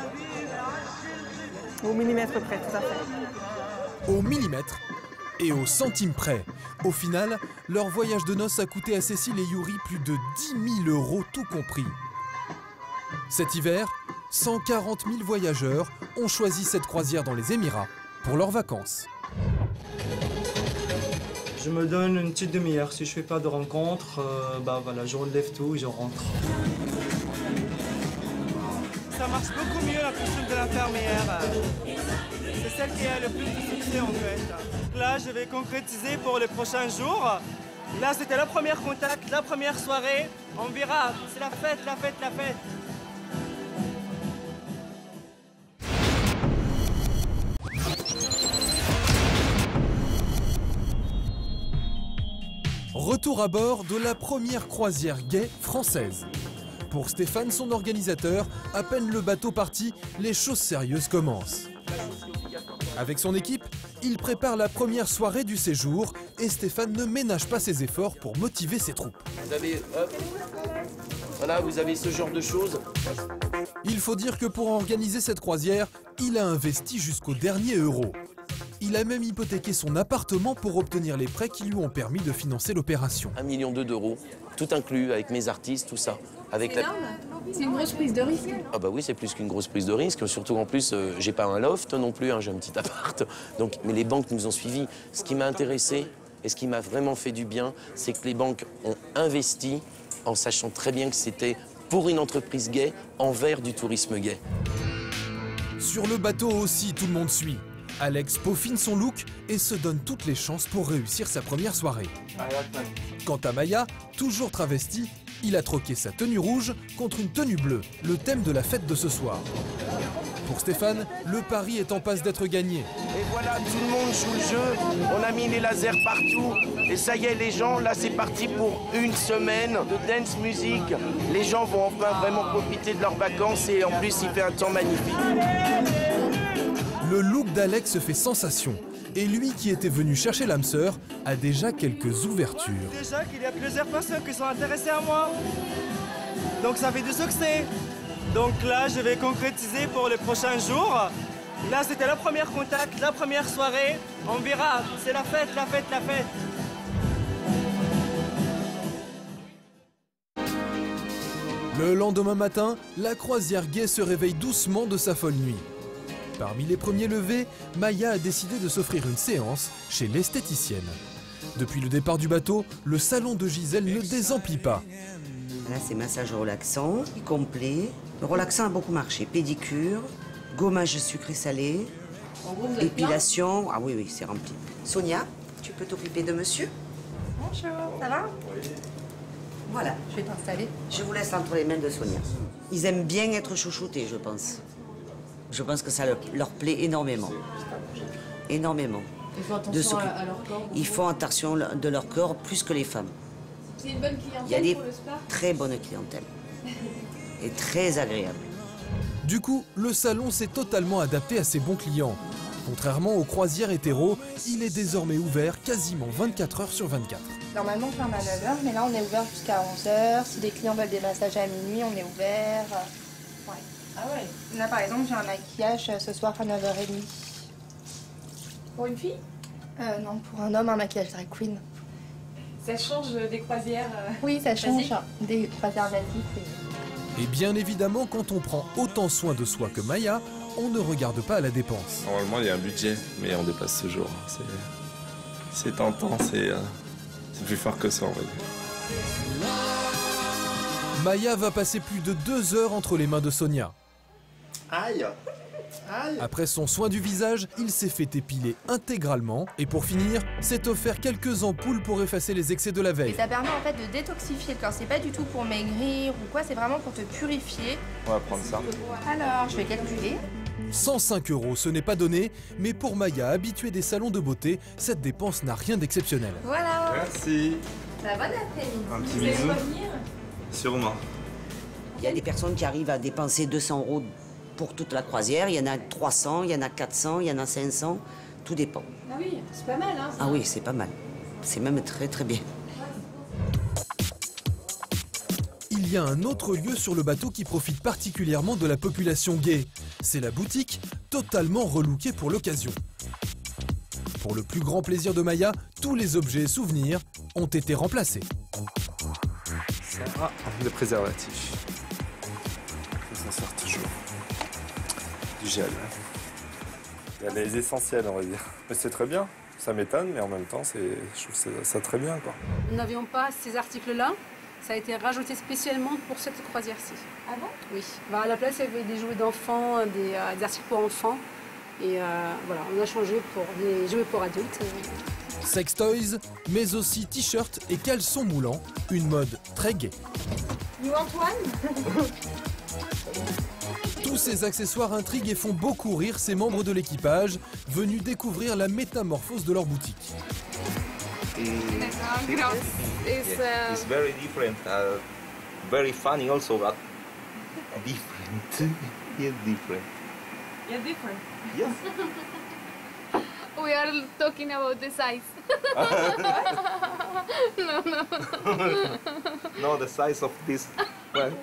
Speaker 13: Au millimètre près, tout à fait.
Speaker 1: Au millimètre et au centime près. Au final, leur voyage de noces a coûté à Cécile et Yuri plus de 10 000 € tout compris. Cet hiver, 140 000 voyageurs ont choisi cette croisière dans les Émirats pour leurs vacances.
Speaker 20: Je me donne une petite demi-heure. Si je fais pas de rencontre, voilà, je relève tout et je rentre. Ça marche beaucoup mieux la costume de l'infirmière. C'est celle qui a le plus de succès en fait. Là, je vais concrétiser pour les prochains jours. Là, c'était le premier contact, la première soirée. On verra. C'est la fête, la fête, la fête.
Speaker 1: Retour à bord de la première croisière gay française. Pour Stéphane, son organisateur, à peine le bateau parti, les choses sérieuses commencent. Avec son équipe, il prépare la première soirée du séjour et Stéphane ne ménage pas ses efforts pour motiver ses troupes.
Speaker 4: Vous avez, voilà, vous avez ce genre de choses.
Speaker 1: Il faut dire que pour organiser cette croisière, il a investi jusqu'au dernier euro. Il a même hypothéqué son appartement pour obtenir les prêts qui lui ont permis de financer l'opération.
Speaker 4: 1,2 million d'euros, tout inclus, avec mes artistes, tout ça.
Speaker 3: C'est énorme. C'est une grosse prise de risque.
Speaker 4: Ah bah oui, c'est plus qu'une grosse prise de risque. Surtout en plus, j'ai pas un loft non plus, hein, j'ai un petit appart. Donc, mais les banques nous ont suivis. Ce qui m'a intéressé et ce qui m'a vraiment fait du bien, c'est que les banques ont investi en sachant très bien que c'était pour une entreprise gay envers du tourisme gay.
Speaker 1: Sur le bateau aussi, tout le monde suit. Alex peaufine son look et se donne toutes les chances pour réussir sa première soirée. Quant à Maya, toujours travestie, il a troqué sa tenue rouge contre une tenue bleue, le thème de la fête de ce soir. Pour Stéphane, le pari est en passe d'être gagné.
Speaker 23: Et voilà, tout le monde joue le jeu, on a mis les lasers partout. Et ça y est, les gens, là c'est parti pour une semaine de dance music. Les gens vont enfin vraiment profiter de leurs vacances et en plus il fait un temps magnifique.
Speaker 1: Le look d'Alex fait sensation. Et lui qui était venu chercher l'âme sœur a déjà quelques ouvertures.
Speaker 20: Déjà qu'il y a plusieurs personnes qui sont intéressées à moi. Donc ça fait du succès. Donc là, je vais concrétiser pour les prochains jours. Là, c'était le premier contact, la première soirée. On verra. C'est la fête, la fête, la fête.
Speaker 1: Le lendemain matin, la croisière gay se réveille doucement de sa folle nuit. Parmi les premiers levés, Maya a décidé de s'offrir une séance chez l'esthéticienne. Depuis le départ du bateau, le salon de Gisèle ne désemplit pas.
Speaker 10: Là, c'est massage relaxant, complet. Le relaxant a beaucoup marché. Pédicure, gommage sucré-salé, épilation. Ah oui, oui, c'est rempli. Sonia, tu peux t'occuper de monsieur?
Speaker 3: Bonjour, ça va?
Speaker 10: Voilà.
Speaker 3: Je vais t'installer.
Speaker 10: Je vous laisse entre les mains de Sonia. Ils aiment bien être chouchoutés, je pense. Je pense que ça leur plaît énormément. Énormément.
Speaker 3: Ils font attention à leur corps.
Speaker 10: Ils font attention de leur corps plus que les femmes.
Speaker 3: C'est une bonne clientèle.
Speaker 10: Il y a des
Speaker 3: pour le spa?
Speaker 10: très bonnes clientèles. Et très agréable.
Speaker 1: Du coup, le salon s'est totalement adapté à ses bons clients. Contrairement aux croisières hétéros, il est désormais ouvert quasiment 24 heures sur 24.
Speaker 14: Normalement, on ferme à 9h, mais là, on est ouvert jusqu'à 11h. Si les clients veulent des massages à minuit, on est ouvert. Ouais.
Speaker 3: Ah ouais.
Speaker 14: Là, par exemple, j'ai un maquillage ce soir à 9h30.
Speaker 3: Pour une fille?
Speaker 14: Non, pour un homme, un maquillage drag queen.
Speaker 3: Ça change des croisières
Speaker 14: Oui, ça change
Speaker 3: basiques.
Speaker 14: des croisières basiques, oui.
Speaker 1: Et bien évidemment, quand on prend autant soin de soi que Maya, on ne regarde pas à la dépense.
Speaker 17: Normalement, il y a un budget, mais on dépasse ce jour. C'est tentant, c'est plus fort que ça, on va dire.
Speaker 1: Maya va passer plus de 2 heures entre les mains de Sonia.
Speaker 21: Aïe! Aïe!
Speaker 1: Après son soin du visage, il s'est fait épiler intégralement et pour finir, s'est offert quelques ampoules pour effacer les excès de la
Speaker 14: Et
Speaker 1: veille.
Speaker 14: ça permet en fait de détoxifier le corps. C'est pas du tout pour maigrir ou quoi, c'est vraiment pour te purifier.
Speaker 17: On va prendre ça.
Speaker 14: Alors, je vais calculer.
Speaker 1: 105 €, ce n'est pas donné, mais pour Maya, habituée des salons de beauté, cette dépense n'a rien d'exceptionnel.
Speaker 14: Voilà.
Speaker 17: Merci.
Speaker 14: Bah, bon après-midi.
Speaker 17: Un petit
Speaker 14: Vous allez
Speaker 17: bisou.
Speaker 14: revenir?
Speaker 17: Sûrement.
Speaker 10: Il y a des personnes qui arrivent à dépenser 200 € pour toute la croisière. Il y en a 300, il y en a 400, il y en a 500. Tout dépend.
Speaker 3: Ah oui, c'est pas mal, hein?
Speaker 10: Ah oui, c'est pas mal. C'est même très très bien.
Speaker 1: Il y a un autre lieu sur le bateau qui profite particulièrement de la population gay. C'est la boutique, totalement relookée pour l'occasion. Pour le plus grand plaisir de Maya, tous les objets et souvenirs ont été remplacés.
Speaker 17: Ça va, le préservatif. Ça sort toujours. Du gel. Il y a les essentiels, on va dire. Mais c'est très bien. Ça m'étonne, mais en même temps, je trouve ça très bien, quoi.
Speaker 24: Nous n'avions pas ces articles-là. Ça a été rajouté spécialement pour cette croisière-ci.
Speaker 3: Ah bon?
Speaker 24: Oui. À la place, il y avait des jouets d'enfants, des articles pour enfants. Et voilà, on a changé pour des jouets pour adultes.
Speaker 1: Sex toys, mais aussi t-shirts et caleçons moulants, une mode très gaie.
Speaker 3: Nous, Antoine?
Speaker 1: Tous ces accessoires intriguent et font beaucoup rire ces membres de l'équipage, venus découvrir la métamorphose de leur boutique.
Speaker 2: It's very different, very funny also, but different. It's different.
Speaker 22: You're different.
Speaker 2: Yes.
Speaker 22: We are talking about the size. No.
Speaker 2: No, the size of this one.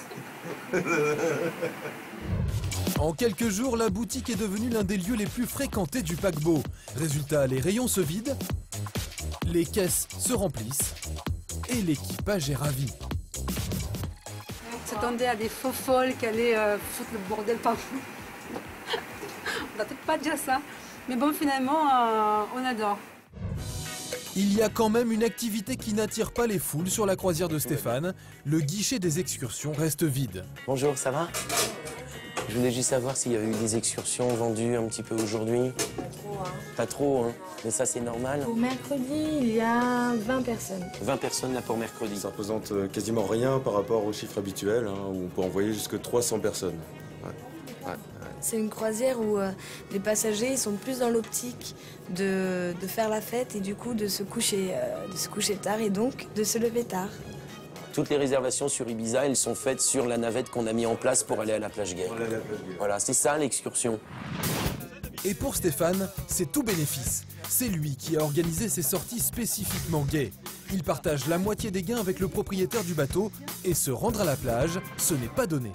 Speaker 1: En quelques jours, la boutique est devenue l'un des lieux les plus fréquentés du paquebot. Résultat, les rayons se vident, les caisses se remplissent et l'équipage est ravi.
Speaker 24: On s'attendait à des faux folles qui allaient foutre le bordel partout. On va peut-être pas dire ça, mais bon, finalement, on adore.
Speaker 1: Il y a quand même une activité qui n'attire pas les foules sur la croisière de Stéphane. Le guichet des excursions reste vide.
Speaker 4: Bonjour, ça va? Je voulais juste savoir s'il y avait eu des excursions vendues un petit peu aujourd'hui.
Speaker 14: Pas trop, hein.
Speaker 4: Pas trop, hein. Mais ça, c'est normal.
Speaker 14: Pour mercredi, il y a 20 personnes.
Speaker 4: 20 personnes là pour mercredi.
Speaker 8: Ça représente quasiment rien par rapport au chiffre habituel, hein, où on peut envoyer jusque 300 personnes. Ouais.
Speaker 14: C'est une croisière où les passagers ils sont plus dans l'optique de faire la fête et du coup de se coucher tard et donc de se lever tard.
Speaker 4: Toutes les réservations sur Ibiza, elles sont faites sur la navette qu'on a mis en place pour aller à la plage gay. Voilà, c'est ça l'excursion.
Speaker 1: Et pour Stéphane, c'est tout bénéfice. C'est lui qui a organisé ces sorties spécifiquement gays. Il partage la moitié des gains avec le propriétaire du bateau et se rendre à la plage, ce n'est pas donné.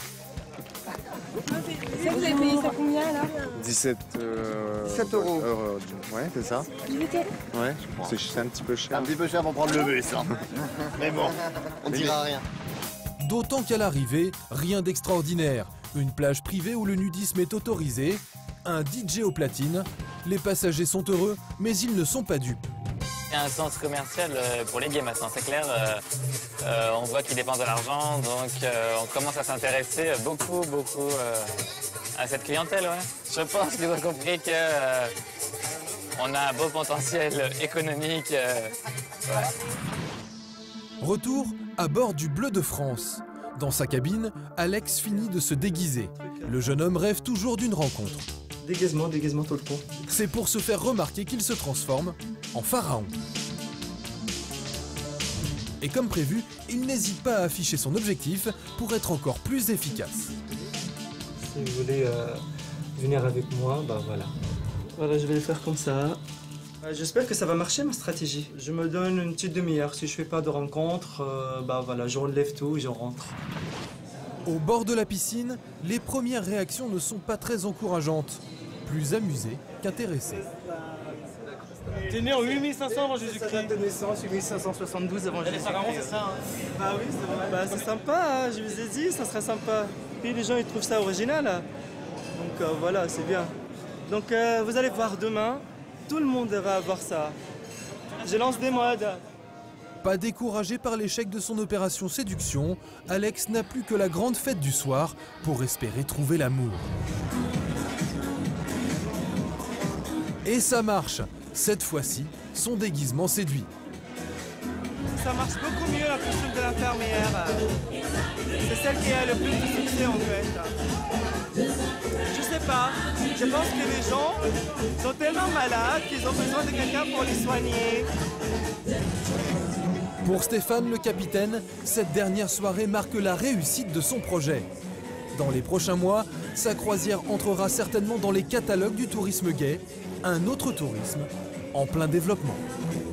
Speaker 14: Vous avez payé ça combien là
Speaker 15: 17 euros. Ouais, c'est ça. Ouais, c'est un petit peu cher.
Speaker 18: Un petit peu cher pour prendre le bus, hein. Mais bon, on ne dira rien.
Speaker 1: D'autant qu'à l'arrivée, rien d'extraordinaire. Une plage privée où le nudisme est autorisé, un DJ au platine. Les passagers sont heureux, mais ils ne sont pas dupes.
Speaker 25: Il y a un sens commercial pour les gays maintenant, c'est clair. On voit qu'ils dépensent de l'argent, donc on commence à s'intéresser beaucoup à cette clientèle. Ouais. Je pense qu'ils ont compris qu'on a un beau potentiel économique. Ouais.
Speaker 1: Retour à bord du Bleu de France. Dans sa cabine, Alex finit de se déguiser. Le jeune homme rêve toujours d'une rencontre.
Speaker 20: Déguisement tout le temps.
Speaker 1: C'est pour se faire remarquer qu'il se transforme en pharaon. Et comme prévu, il n'hésite pas à afficher son objectif pour être encore plus efficace.
Speaker 20: Si vous voulez venir avec moi, bah voilà. Voilà, je vais le faire comme ça. J'espère que ça va marcher ma stratégie. Je me donne une petite demi-heure. Si je fais pas de rencontre, bah voilà, je relève tout et je rentre.
Speaker 1: Au bord de la piscine, les premières réactions ne sont pas très encourageantes. Plus amusées qu'intéressées.
Speaker 20: T'es né en 8500 avant Jésus-Christ. Date de naissance, 8572 avant Jésus-Christ. C'est ça, hein. Bah oui, c'est vrai. Bah c'est sympa, hein. Je vous ai dit, ça serait sympa. Puis les gens, ils trouvent ça original. Donc voilà, c'est bien. Donc vous allez voir demain, tout le monde va avoir ça. Je lance des modes.
Speaker 1: Pas découragé par l'échec de son opération séduction, Alex n'a plus que la grande fête du soir pour espérer trouver l'amour. Et ça marche. Cette fois-ci, son déguisement séduit.
Speaker 20: Ça marche beaucoup mieux la costume de l'infirmière. C'est celle qui a le plus de succès en fait. Je sais pas, je pense que les gens sont tellement malades qu'ils ont besoin de quelqu'un pour les soigner.
Speaker 1: Pour Stéphane le capitaine, cette dernière soirée marque la réussite de son projet. Dans les prochains mois, sa croisière entrera certainement dans les catalogues du tourisme gay, un autre tourisme en plein développement.